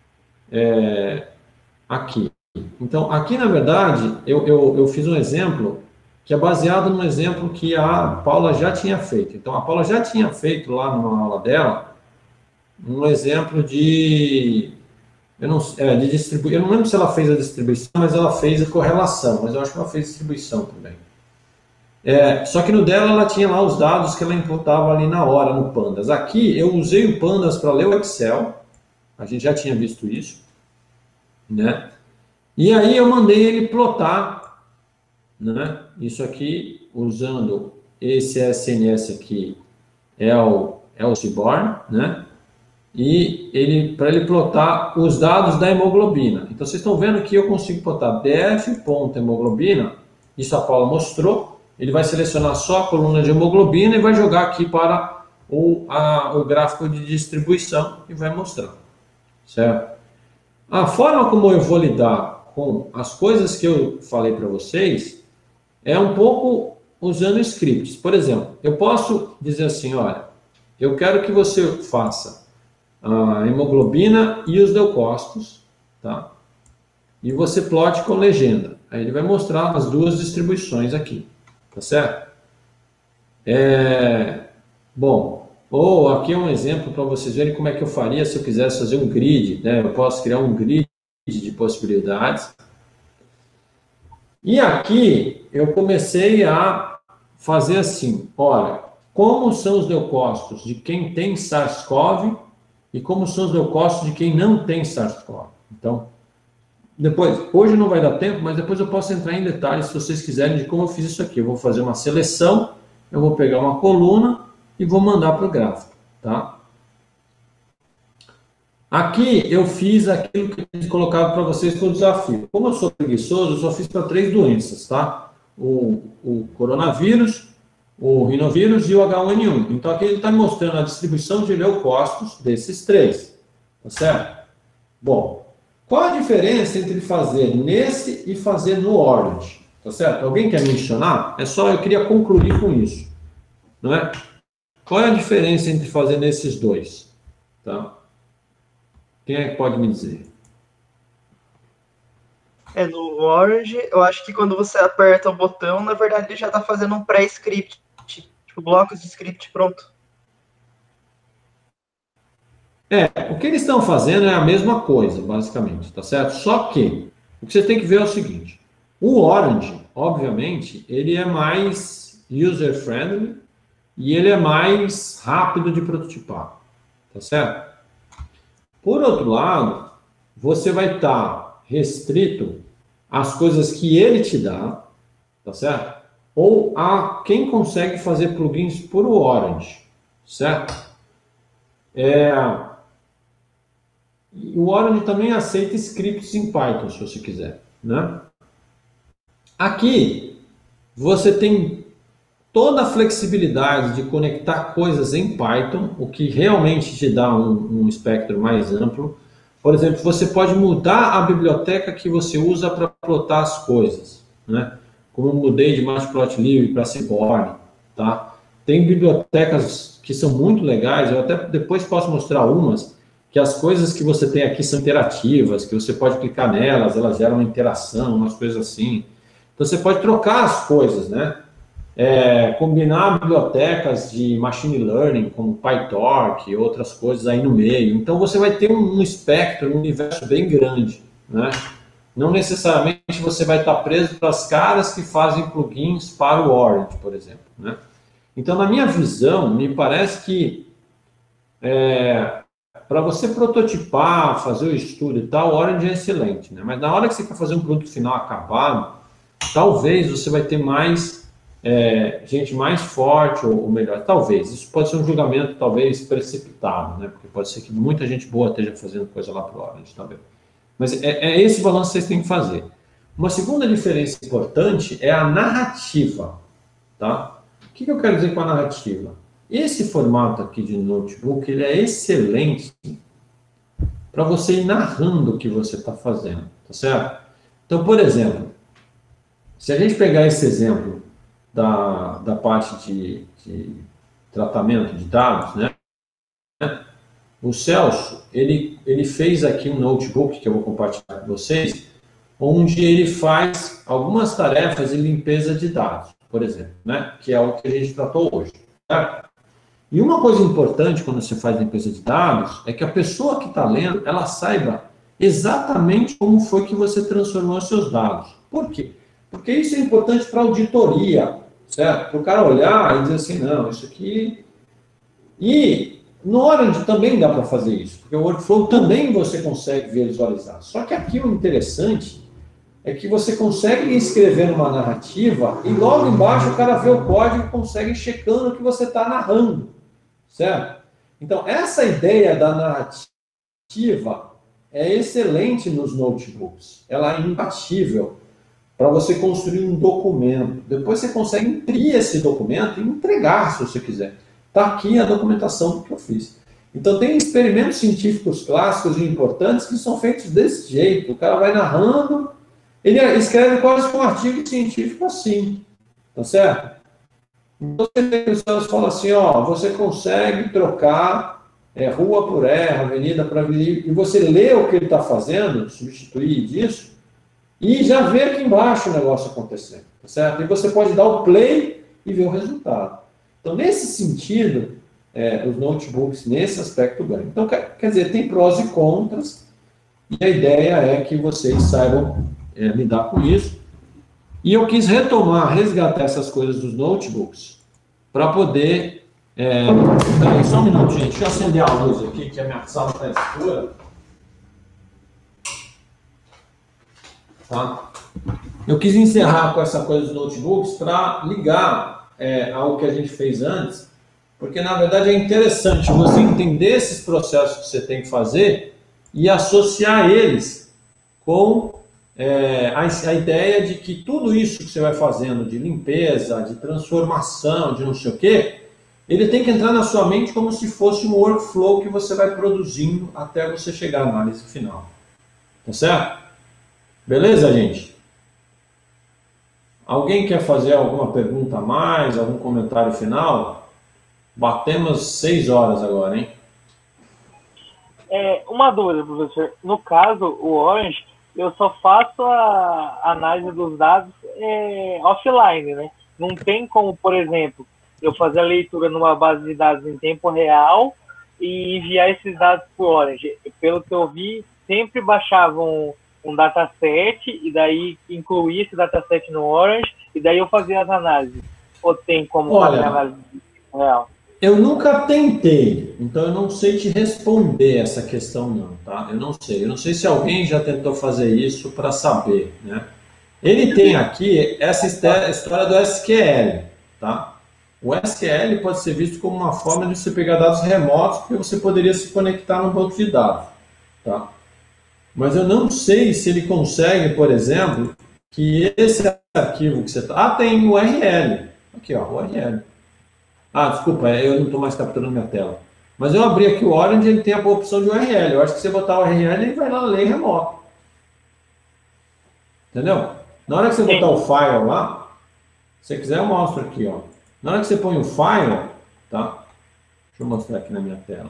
aqui. Então, aqui, na verdade, eu fiz um exemplo que é baseado no exemplo que a Paula já tinha feito. Então, a Paula já tinha feito lá numa aula dela um exemplo de... de distribuição. Eu não lembro se ela fez a distribuição, mas ela fez a correlação, mas eu acho que ela fez distribuição também. Só que no dela ela tinha lá os dados que ela imputava ali na hora no Pandas. Aqui eu usei o Pandas para ler o Excel, a gente já tinha visto isso, né? E aí eu mandei ele plotar, né? Isso aqui usando esse SNS aqui é o Seaborn, né? E para ele plotar os dados da hemoglobina. Então vocês estão vendo que eu consigo plotar df.hemoglobina, isso a Paula mostrou. Ele vai selecionar só a coluna de hemoglobina e vai jogar aqui para o gráfico de distribuição e vai mostrar, certo? A forma como eu vou lidar com as coisas que eu falei para vocês é um pouco usando scripts. Por exemplo, eu posso dizer assim, olha, eu quero que você faça a hemoglobina e os leucócitos, tá? E você plote com legenda. Aí ele vai mostrar as duas distribuições aqui. Tá certo? Bom, aqui é um exemplo para vocês verem como é que eu faria se eu quisesse fazer um grid, né? Eu posso criar um grid de possibilidades. E aqui eu comecei a fazer assim, olha, como são os leucócitos de quem tem SARS-CoV e como são os leucócitos de quem não tem SARS-CoV. Então, depois, hoje não vai dar tempo, mas depois eu posso entrar em detalhes, se vocês quiserem, de como eu fiz isso aqui. Eu vou fazer uma seleção, eu vou pegar uma coluna e vou mandar para o gráfico, tá? Aqui eu fiz aquilo que eu colocava para vocês com o desafio. Como eu sou preguiçoso, eu só fiz para 3 doenças, tá? O coronavírus, o rinovírus e o H1N1. Então aqui ele está mostrando a distribuição de leucócitos desses 3, tá certo? Bom, qual a diferença entre fazer nesse e fazer no Orange? Tá certo? Alguém quer mencionar? Eu queria concluir com isso. Não é? Qual é a diferença entre fazer nesses dois? Tá? Quem é que pode me dizer? No Orange, eu acho que quando você aperta o botão, na verdade ele já está fazendo um pré-script, tipo blocos de script pronto. O que eles estão fazendo é a mesma coisa, basicamente, tá certo? Só que o que você tem que ver é o seguinte: o Orange, obviamente, ele é mais user-friendly e ele é mais rápido de prototipar, tá certo? Por outro lado, você vai estar restrito às coisas que ele te dá, tá certo? Ou a quem consegue fazer plugins por Orange, certo? O Orange também aceita scripts em Python, se você quiser, né? Aqui, você tem toda a flexibilidade de conectar coisas em Python, o que realmente te dá um espectro mais amplo. Por exemplo, você pode mudar a biblioteca que você usa para plotar as coisas, né? Como eu mudei de Matplotlib para Seaborn, tá? Tem bibliotecas que são muito legais, eu até depois posso mostrar umas, que as coisas que você tem aqui são interativas, que você pode clicar nelas, elas geram uma interação, umas coisas assim. Então você pode trocar as coisas, né? Combinar bibliotecas de machine learning, como PyTorch e outras coisas aí no meio. Então você vai ter um espectro, um universo bem grande, né? Não necessariamente você vai estar preso para as caras que fazem plugins para o Orange, por exemplo, né? Então, na minha visão, me parece que para você prototipar, fazer o estudo e tal, o Orange é excelente, né? Mas na hora que você quer fazer um produto final acabado, talvez você vai ter mais gente mais forte ou melhor. Talvez. Isso pode ser um julgamento talvez precipitado, né? Porque pode ser que muita gente boa esteja fazendo coisa lá para o Orange também. Mas é esse balanço que vocês têm que fazer. Uma segunda diferença importante é a narrativa, tá? O que eu quero dizer com a narrativa? Esse formato aqui de notebook, ele é excelente para você ir narrando o que você está fazendo, tá certo? Então, por exemplo, se a gente pegar esse exemplo da parte de tratamento de dados, né? O Celso, ele fez aqui um notebook que eu vou compartilhar com vocês, onde ele faz algumas tarefas de limpeza de dados, por exemplo, né? Que é o que a gente tratou hoje. Certo? E uma coisa importante quando você faz limpeza de dados é que a pessoa que está lendo, ela saiba exatamente como foi que você transformou os seus dados. Por quê? Porque isso é importante para a auditoria, certo? Para o cara olhar e dizer assim, não, isso aqui... E no Orange também dá para fazer isso, porque o workflow também você consegue visualizar. Só que aqui o interessante é que você consegue escrever uma narrativa e logo embaixo o cara vê o código e consegue ir checando o que você está narrando, certo? Então, essa ideia da narrativa é excelente nos notebooks. Ela é imbatível para você construir um documento. Depois você consegue imprimir esse documento e entregar, se você quiser. Está aqui a documentação que eu fiz. Então, tem experimentos científicos clássicos e importantes que são feitos desse jeito. O cara vai narrando, ele escreve quase que um artigo científico assim. Tá certo? Então, você fala assim, ó, você consegue trocar rua por R, avenida por avenida, e você lê o que ele está fazendo, substituir disso, e já vê aqui embaixo o negócio acontecendo. Tá certo? E você pode dar o play e ver o resultado. Então, nesse sentido, os notebooks, nesse aspecto, ganham. Então, quer dizer, tem prós e contras, e a ideia é que vocês saibam lidar com isso. E eu quis resgatar essas coisas dos notebooks, para poder... Peraí, só um minuto, gente. Deixa eu acender a luz aqui, que a minha sala está escura. Tá? Eu quis encerrar com essa coisa dos notebooks para ligar ao que a gente fez antes, porque, na verdade, é interessante você entender esses processos que você tem que fazer e associar eles com a ideia de que tudo isso que você vai fazendo de limpeza, de transformação, de não sei o quê, ele tem que entrar na sua mente como se fosse um workflow que você vai produzindo até você chegar à análise final. Tá certo? Beleza, gente? Alguém quer fazer alguma pergunta a mais, algum comentário final? Batemos 6 horas agora, hein? Uma dúvida, professor. No caso, o Orange, eu só faço a análise dos dados offline, né? Não tem como, por exemplo, eu fazer a leitura numa base de dados em tempo real e enviar esses dados para o Orange. Pelo que eu vi, sempre baixavam um dataset e daí incluía esse dataset no Orange e daí eu fazia as análises. Ou tem como fazer análise real? Eu nunca tentei, então eu não sei te responder essa questão não, tá? Eu não sei. Eu não sei se alguém já tentou fazer isso para saber, né? Ele tem aqui essa história do SQL, tá? O SQL pode ser visto como uma forma de você pegar dados remotos, porque você poderia se conectar no banco de dados, tá? Mas eu não sei se ele consegue, por exemplo, que esse arquivo que você está... tem URL. Aqui, ó, URL. Desculpa, eu não estou mais capturando minha tela. Mas eu abri aqui o Orange, ele tem a opção de URL. Eu acho que se você botar o URL, ele vai lá ler remoto. Entendeu? Na hora que você botar o file lá, se você quiser eu mostro aqui, ó. Na hora que você põe o file, tá? Deixa eu mostrar aqui na minha tela.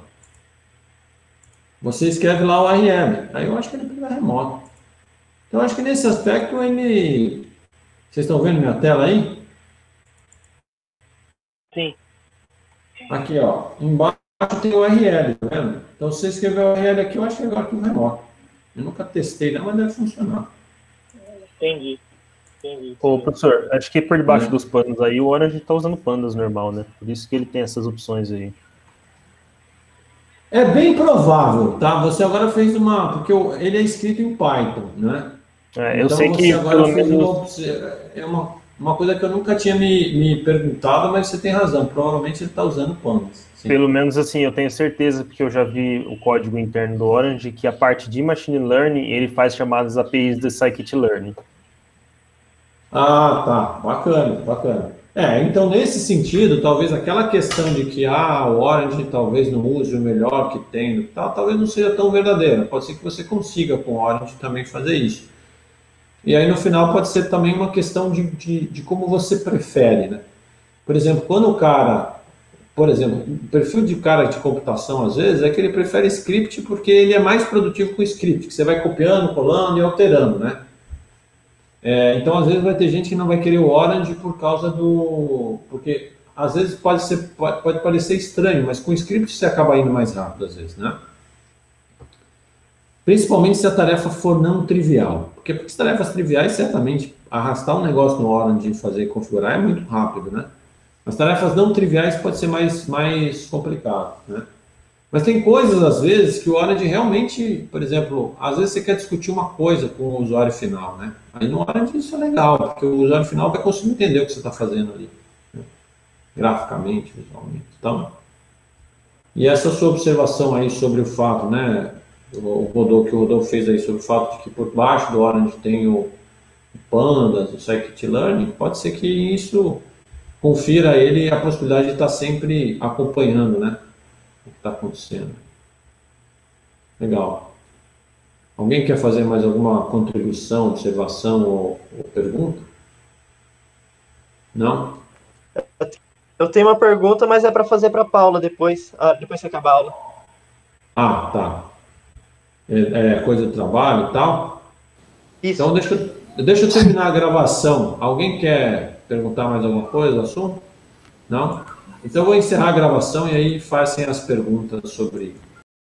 Você escreve lá o URL. Aí eu acho que ele pega remoto. Então eu acho que nesse aspecto ele... Vocês estão vendo minha tela aí? Sim. Aqui, ó. Embaixo tem o URL, tá vendo? Então se você escrever o URL aqui, eu acho que é igual aqui o remoto. Eu nunca testei, não, mas deve funcionar. Entendi. Ô, professor, acho que por debaixo dos panos aí, o Orange está usando pandas normal, né? Por isso que ele tem essas opções aí. É bem provável, tá? Você agora fez uma... Porque ele é escrito em Python, né? Eu sei que agora fez uma coisa que eu nunca tinha me perguntado, mas você tem razão. Provavelmente ele está usando pandas. Sim. Pelo menos assim, eu tenho certeza, porque eu já vi o código interno do Orange, que a parte de Machine Learning, ele faz chamadas APIs de Scikit-Learn. Tá. Bacana. Então nesse sentido, talvez aquela questão de que o Orange talvez não use o melhor que tem, talvez não seja tão verdadeira. Pode ser que você consiga com o Orange também fazer isso. E aí no final pode ser também uma questão de como você prefere, né? Por exemplo, quando o cara por exemplo, o perfil de cara de computação, às vezes, é que ele prefere script porque ele é mais produtivo com script, que você vai copiando, colando e alterando, né? Então, às vezes, vai ter gente que não vai querer o Orange por causa do... Porque, às vezes, pode parecer estranho, mas com script você acaba indo mais rápido, às vezes, né? Principalmente se a tarefa for não trivial. Porque as tarefas triviais, certamente, arrastar um negócio no Orange e fazer configurar é muito rápido, né? As tarefas não triviais pode ser mais complicado, né? Mas tem coisas, às vezes, que o Orange realmente, por exemplo, às vezes você quer discutir uma coisa com o usuário final, né? Aí no Orange isso é legal, porque o usuário final vai conseguir entender o que você está fazendo ali, né? Graficamente, visualmente. Então, e essa sua observação aí sobre o fato, né? Que o Rodolfo fez aí sobre o fato de que por baixo do Orange tem o Pandas, o Scikit-Learn, pode ser que isso confira a ele a possibilidade de estar sempre acompanhando, né, o que está acontecendo. Legal. Alguém quer fazer mais alguma contribuição, observação ou pergunta? Não? Eu tenho uma pergunta, mas é para fazer para a Paula depois que acabar a aula. Ah, tá. É coisa do trabalho e tal? Isso. Então, deixa eu terminar a gravação. Alguém quer perguntar mais alguma coisa do assunto? Não? Então, eu vou encerrar a gravação e aí façam as perguntas sobre